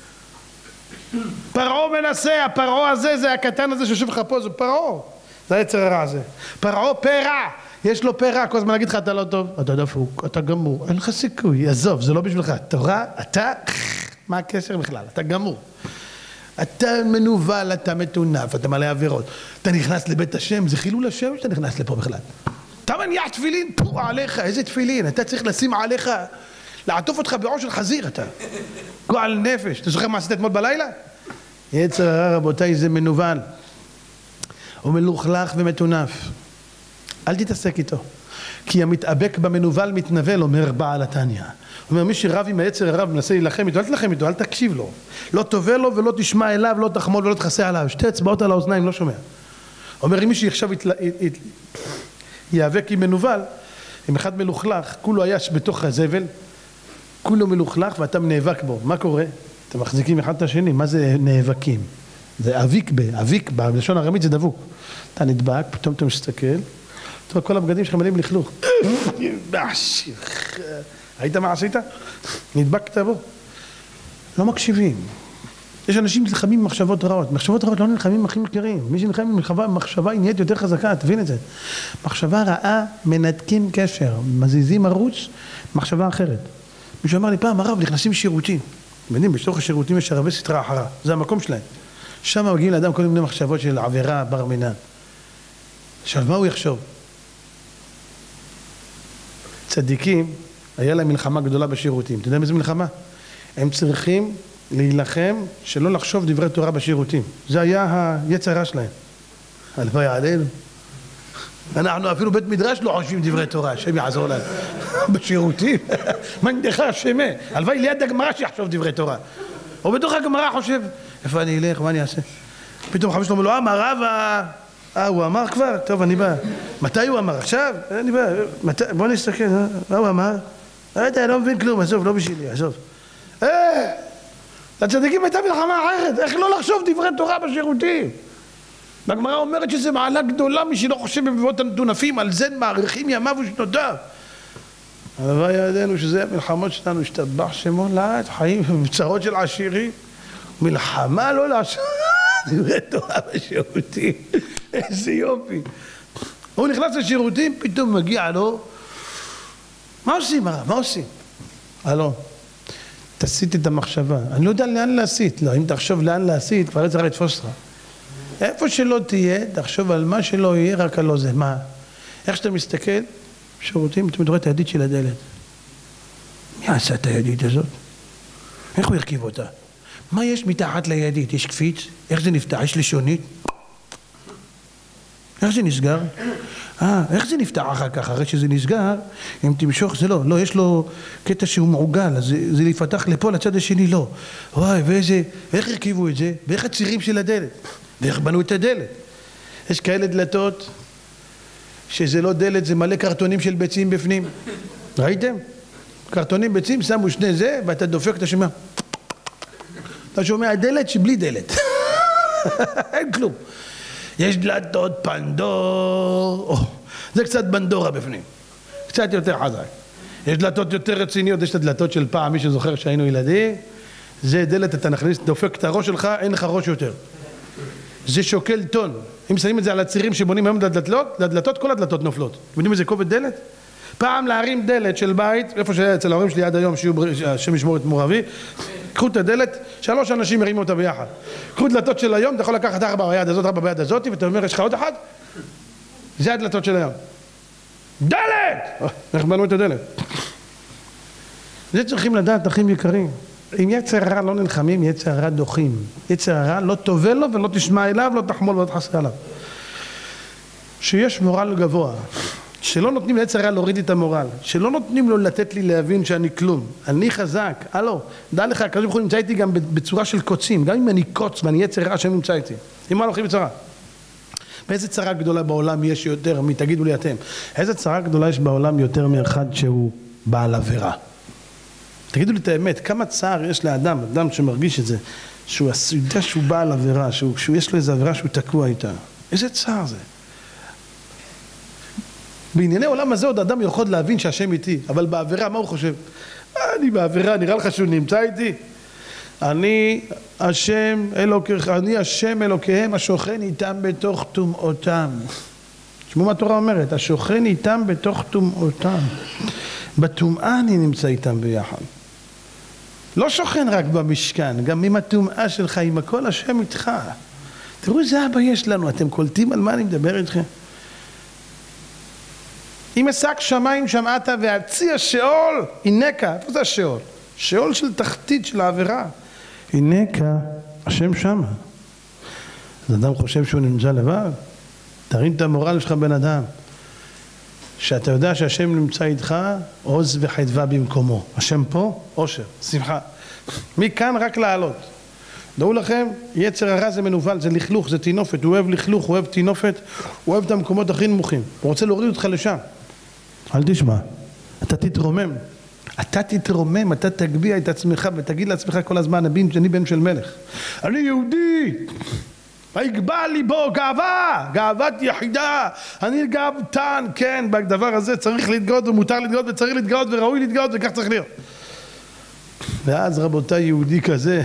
[SPEAKER 1] פרעה מנסה, הפרעה הזה, זה הקטן הזה שיושב לך פה, זה פרעה. זה היצר הרע הזה. פרעה פרע. יש לו פרע, כל הזמן להגיד לך, אתה לא טוב, אתה דפוק, אתה גמור, אין לך סיכוי, עזוב, זה לא בשבילך. תורה, אתה, מה הקשר בכלל? אתה גמור. אתה מנוול, אתה מטונף, אתה מלא עבירות. אתה נכנס לבית השם, זה חילול השם שאתה נכנס לפה בכלל. אתה מניע תפילין, פה עליך, איזה תפילין? אתה צריך לשים עליך, לעטוף אותך בעור של חזיר, אתה. גועל נפש. אתה זוכר מה עשית אתמול בלילה? יצר הרע, רבותיי, זה מנוול. הוא מלוכלך ומטונף. אל תתעסק איתו. כי המתאבק במנוול מתנבל, אומר בעל התניא. אומר, מי שרב עם היצר הרע ומנסה להילחם איתו, אל תלחם איתו, אל תקשיב לו. לא תובל לו ולא תשמע אליו, לא תחמול ולא תכסה עליו. שתי אצבעות על האוזניים, לא שומע. אומר, אם מי שעכשיו יתל... ית... יאבק עם מנוול, עם אחד מלוכלך, כולו היה בתוך הזבל, כולו מלוכלך ואתה נאבק בו. מה קורה? אתם מחזיקים אחד את השני. מה זה נאבקים? זה אביק ב, אביק ב, בלשון ארמית זה דבוק. אתה נדבק, פתאום אתה מסתכל, אתה כל הבגדים שלך מלאים לכלוך. ראית מה עשית? נדבקת בו. לא מקשיבים. יש אנשים נלחמים במחשבות רעות. מחשבות רעות לא נלחמים אחים יקרים. מי שנלחם במחשבה היא נהיית יותר חזקה, תבין את זה. מחשבה רעה מנתקים קשר, מזיזים ערוץ, מחשבה אחרת. מישהו אמר לי פעם, הרב, נכנסים שירותים. מבינים, בתוך השירותים יש הרבה סתרה אחרה. זה המקום שלהם. שם מגיעים לאדם כל מיני מחשבות של עבירה, בר מינן. עכשיו, מה הוא יחשוב? צדיקים, היה להם מלחמה גדולה בשירותים. אתה יודע מאיזה מלחמה? הם צריכים להילחם שלא לחשוב דברי תורה בשירותים. זה היה היצר הרע שלהם. הלוואי עלינו. אנחנו אפילו בית מדרש לא חושבים דברי תורה, השם יעזור לנו. בשירותים. מנדך השמה. הלוואי ליד הגמרא שיחשוב דברי תורה. או בתוך הגמרא חושב, איפה אני אלך, מה אני אעשה? פתאום חמש שלו, לא אמר, רב, אה, הוא אמר כבר? טוב, אני בא. מתי הוא אמר? עכשיו? אני בא. בוא נסתכל, מה הוא אמר? אתה לא מבין כלום, עזוב, לא בשבילי, עזוב. אה, לצדיקים הייתה מלחמה אחרת, איך לא לחשוב דברי תורה בשירותים? והגמרא אומרת שזה מעלה גדולה, מי שלא חושב במבואות המטונפים, על זה מעריכים ימיו ושנותיו. הלוואי ידינו שזה המלחמות שלנו, השתבח שמו לעד, חיים בצרות של עשירים, מלחמה לא לעשות, דברי תורה בשירותים, איזה יופי. הוא נכנס לשירותים, פתאום מגיע לו, מה עושים הרב? מה עושים? הלו, תסיט את המחשבה, אני לא יודע לאן להסיט, לא, אם תחשוב לאן להסיט, כבר צריך לתפוס לך. איפה שלא תהיה, תחשוב על מה שלא יהיה, רק על לא זה, מה? איך שאתה מסתכל, שירותים, אתה רואה את הידית של הדלת. מי עשה את הידית הזאת? איך הוא הרכיב אותה? מה יש מתחת לידית? יש קפיץ? איך זה נפתח? יש לשונית? איך זה נסגר? אה, איך זה נפתח אחר כך? הרי שזה נסגר, אם תמשוך זה לא, לא, יש לו קטע שהוא מעוגל, אז זה, זה לפתח לפה, לצד השני לא. וואי, ואיזה, איך הרכיבו את זה? ואיך הצירים של הדלת? ואיך בנו את הדלת? יש כאלה דלתות, שזה לא דלת, זה מלא קרטונים של ביצים בפנים. ראיתם? קרטונים ביצים, שמו שני זה, ואתה דופק, אתה שומע. אתה שומע דלת שבלי דלת. אין כלום. יש דלתות פנדור, זה קצת בנדורה בפנים, קצת יותר חזק. יש דלתות יותר רציניות, יש את הדלתות של פעם, מי שזוכר שהיינו ילדים, זה דלת, אתה נכניס, דופק את הראש שלך, אין לך ראש יותר. זה שוקל טון. אם שמים את זה על הצירים שבונים היום לדלתות, לדלתות, כל הדלתות נופלות. אתם יודעים איזה כובד דלת? פעם להרים דלת של בית, איפה שהיה אצל ההורים שלי עד היום, השם ישמור את מור אבי, קחו את הדלת, שלוש אנשים הרימו אותה ביחד. קחו דלתות של היום, אתה יכול לקחת ארבע ביד הזאת, ארבע ביד הזאת, ואתה אומר, יש לך עוד אחד? זה הדלתות של היום. דלת! איך בנו את הדלת? זה צריכים לדעת, אחים יקרים. אם יצר הרע לא נלחמים, יצר הרע דוחים. יצר הרע לא תובל לו ולא תשמע אליו, לא תחמול ולא תחסה עליו. שיש מורל גבוה, שלא נותנים ליצר הרע להוריד את המורל, שלא נותנים לו לתת לי להבין שאני כלום. אני חזק, הלו, דע לך, הקדוש ברוך הוא נמצא איתי גם בצורה של קוצים, גם אם אני קוץ ואני יצר הרע שם נמצא איתי. עם מה הולכים בצרה? באיזה צרה גדולה בעולם יש יותר, מי תגידו לי אתם, איזה צרה גדולה יש בעולם יותר מאחד שהוא בעל עבירה? תגידו לי את האמת, כמה צער יש לאדם, אדם שמרגיש את זה, שהוא יודע שהוא בעל עבירה, שהוא, שהוא יש לו איזו עבירה שהוא תקוע איתה. איזה צער זה? בענייני עולם הזה עוד אדם יכול להבין שהשם איתי, אבל בעבירה מה הוא חושב? אני בעבירה, נראה לך שהוא נמצא איתי? אני השם אלוקיך, אני השם אלוקיהם השוכן איתם בתוך טומאותם. תשמעו מה התורה אומרת, השוכן איתם בתוך טומאותם. בטומאה אני נמצא איתם ביחד. לא שוכן רק במשכן, גם עם הטומאה שלך, עם הכל השם איתך. תראו איזה אבא יש לנו, אתם קולטים על מה אני מדבר איתכם? אם השק שמיים שמעת והציע שאול, הנקה, איפה זה השאול? שאול של תחתית של העבירה. הנקה, השם שמה. אז אדם חושב שהוא נמצא לבד. תרים את המורל שלך בן אדם. שאתה יודע שהשם נמצא איתך, עוז וחדווה במקומו. השם פה, אושר, שמחה. מכאן רק לעלות. דעו לכם, יצר הרע זה מנוול, זה לכלוך, זה תינופת. הוא אוהב לכלוך, הוא אוהב תינופת, הוא אוהב את המקומות הכי נמוכים. הוא רוצה להוריד אותך לשם. אל תשמע, אתה תתרומם. אתה תתרומם, אתה תגביע את עצמך ותגיד לעצמך כל הזמן, אני בן של מלך. אני יהודי. ויגבה ליבו גאווה, גאוות יחידה, אני גאוותן, כן, בדבר הזה צריך להתגאות ומותר להתגאות וצריך להתגאות וראוי להתגאות וכך צריך להיות. ואז רבותיי, יהודי כזה,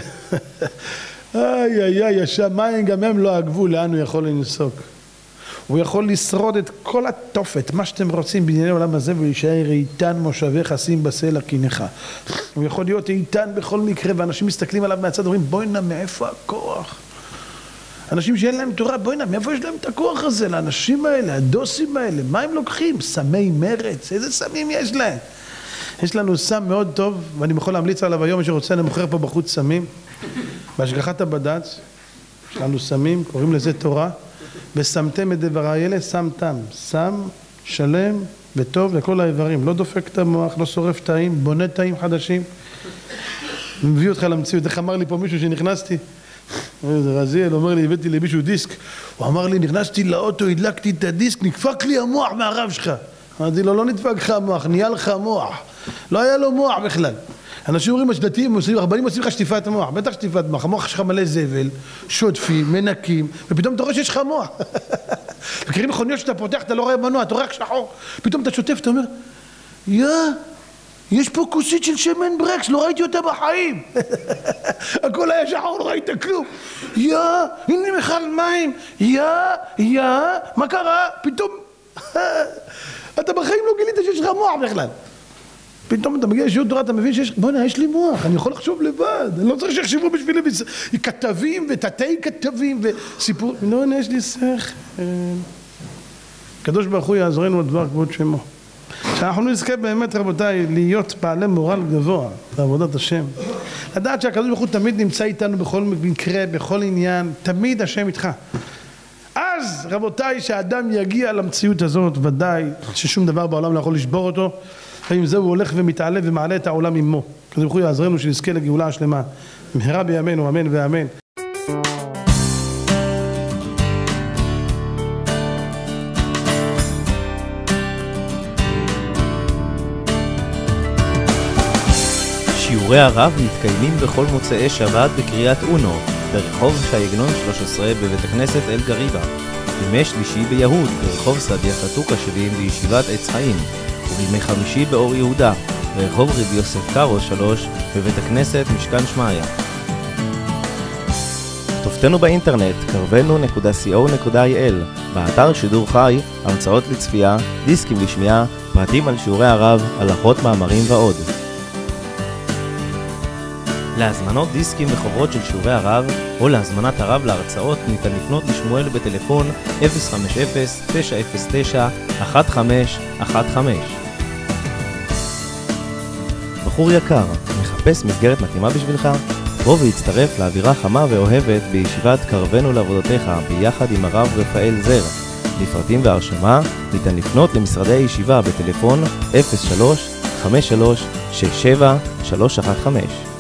[SPEAKER 1] איי איי איי, השמיים גם הם לא הגבול, לאן הוא יכול לנסוק? הוא יכול לשרוד את כל התופת, מה שאתם רוצים בענייני העולם הזה, ולהישאר איתן מושבך שים בסלע קינך. הוא יכול להיות איתן בכל מקרה, ואנשים מסתכלים עליו מהצד, אומרים, בואי נע, מאיפה הכוח? אנשים שאין להם תורה, בואי נע, מאיפה יש להם את הכוח הזה? לאנשים האלה, הדוסים האלה, מה הם לוקחים? סמי מרץ, איזה סמים יש להם? יש לנו סם מאוד טוב, ואני יכול להמליץ עליו היום, מי שרוצה, אני מוכר פה בחוץ סמים. בהשגחת הבד"ץ, יש לנו סמים, קוראים לזה תורה, ושמתם את דברי אלה, שם תם, שם שלם וטוב לכל האיברים, לא דופק את המוח, לא שורף תאים, בונה תאים חדשים, מביא אותך למציאות. איך אמר לי פה מישהו שנכנסתי, איזה רזיאל, אומר לי, הבאתי למישהו דיסק, הוא אמר לי, נכנסתי לאוטו, הדלקתי את הדיסק, נדפק לי המוח מהרב שלך. אמרתי לו, לא נדפק לך המוח, נהיה לך המוח, לא היה לו מוח בכלל. אנשים אומרים, השדתיים, הרבנים עושים לך שטיפת המוח, בטח שטיפת מוח, המוח שלך מלא זבל, שוטפים, מנקים, ופתאום אתה רואה שיש לך מוח. מכירים מכוניות שאתה פותח, אתה לא רואה מנוע, אתה רואה רק שחור, פתאום אתה שוטף, אתה אומר, יא, יש פה כוסית של שמן ברקס, לא ראיתי אותה בחיים. הכל היה שחור, לא ראית כלום. יא, הנה מכל מים, יא, יא, מה קרה? פתאום, אתה בחיים לא גילית שיש לך מוח בכלל. פתאום אתה מגיע לשיעור תורה, אתה מבין שיש, בוא'נה, יש לי מוח, אני יכול לחשוב לבד, אני לא צריך שיחשבו בשבילי כתבים ותתי כתבים וסיפור, לא, יש לי שכל. הקדוש ברוך הוא יעזרנו לדבר כבוד שמו. שאנחנו נזכה באמת, רבותיי, להיות בעלי מורל גבוה בעבודת השם. לדעת שהקדוש ברוך הוא תמיד נמצא איתנו בכל מקרה, בכל עניין, תמיד השם איתך. אז, רבותיי, שהאדם יגיע למציאות הזאת, ודאי ששום דבר בעולם לא יכול לשבור אותו, ועם זה הוא הולך ומתעלה ומעלה את העולם עמו. הקדוש ברוך הוא יעזרנו שנזכה לגאולה השלמה. מהרה בימינו, אמן ואמן.
[SPEAKER 3] שיעורי הרב מתקיימים בכל מוצאי שבת בקריית אונו, ברחוב ש"י עגנון שלוש עשרה בבית הכנסת אל גריבה, בימי שלישי ביהוד ברחוב סעדיה חתוקה שבעים בישיבת עץ חיים, ובימי חמישי באור יהודה ברחוב רבי יוסף קארו שלוש בבית הכנסת משכן שמעיה. כתובתנו באינטרנט קרבנו נקודה סי או נקודה איי אל, באתר שידור חי, הרצאות לצפייה, דיסקים לשמיעה, פרטים על שיעורי הרב, הלכות מאמרים ועוד. להזמנות דיסקים וחוברות של שיעורי הרב, או להזמנת הרב להרצאות, ניתן לפנות לשמואל בטלפון אפס חמש אפס תשע אפס תשע אחת חמש אחת חמש. בחור יקר, מחפש מסגרת מתאימה בשבילך? בוא והצטרף לאווירה חמה ואוהבת בישיבת קרבנו לעבודתך ביחד עם הרב רפאל זר. לפרטים והרשמה ניתן לפנות למשרדי הישיבה בטלפון אפס שלוש חמש שלוש שש שבע שלוש אחת חמש.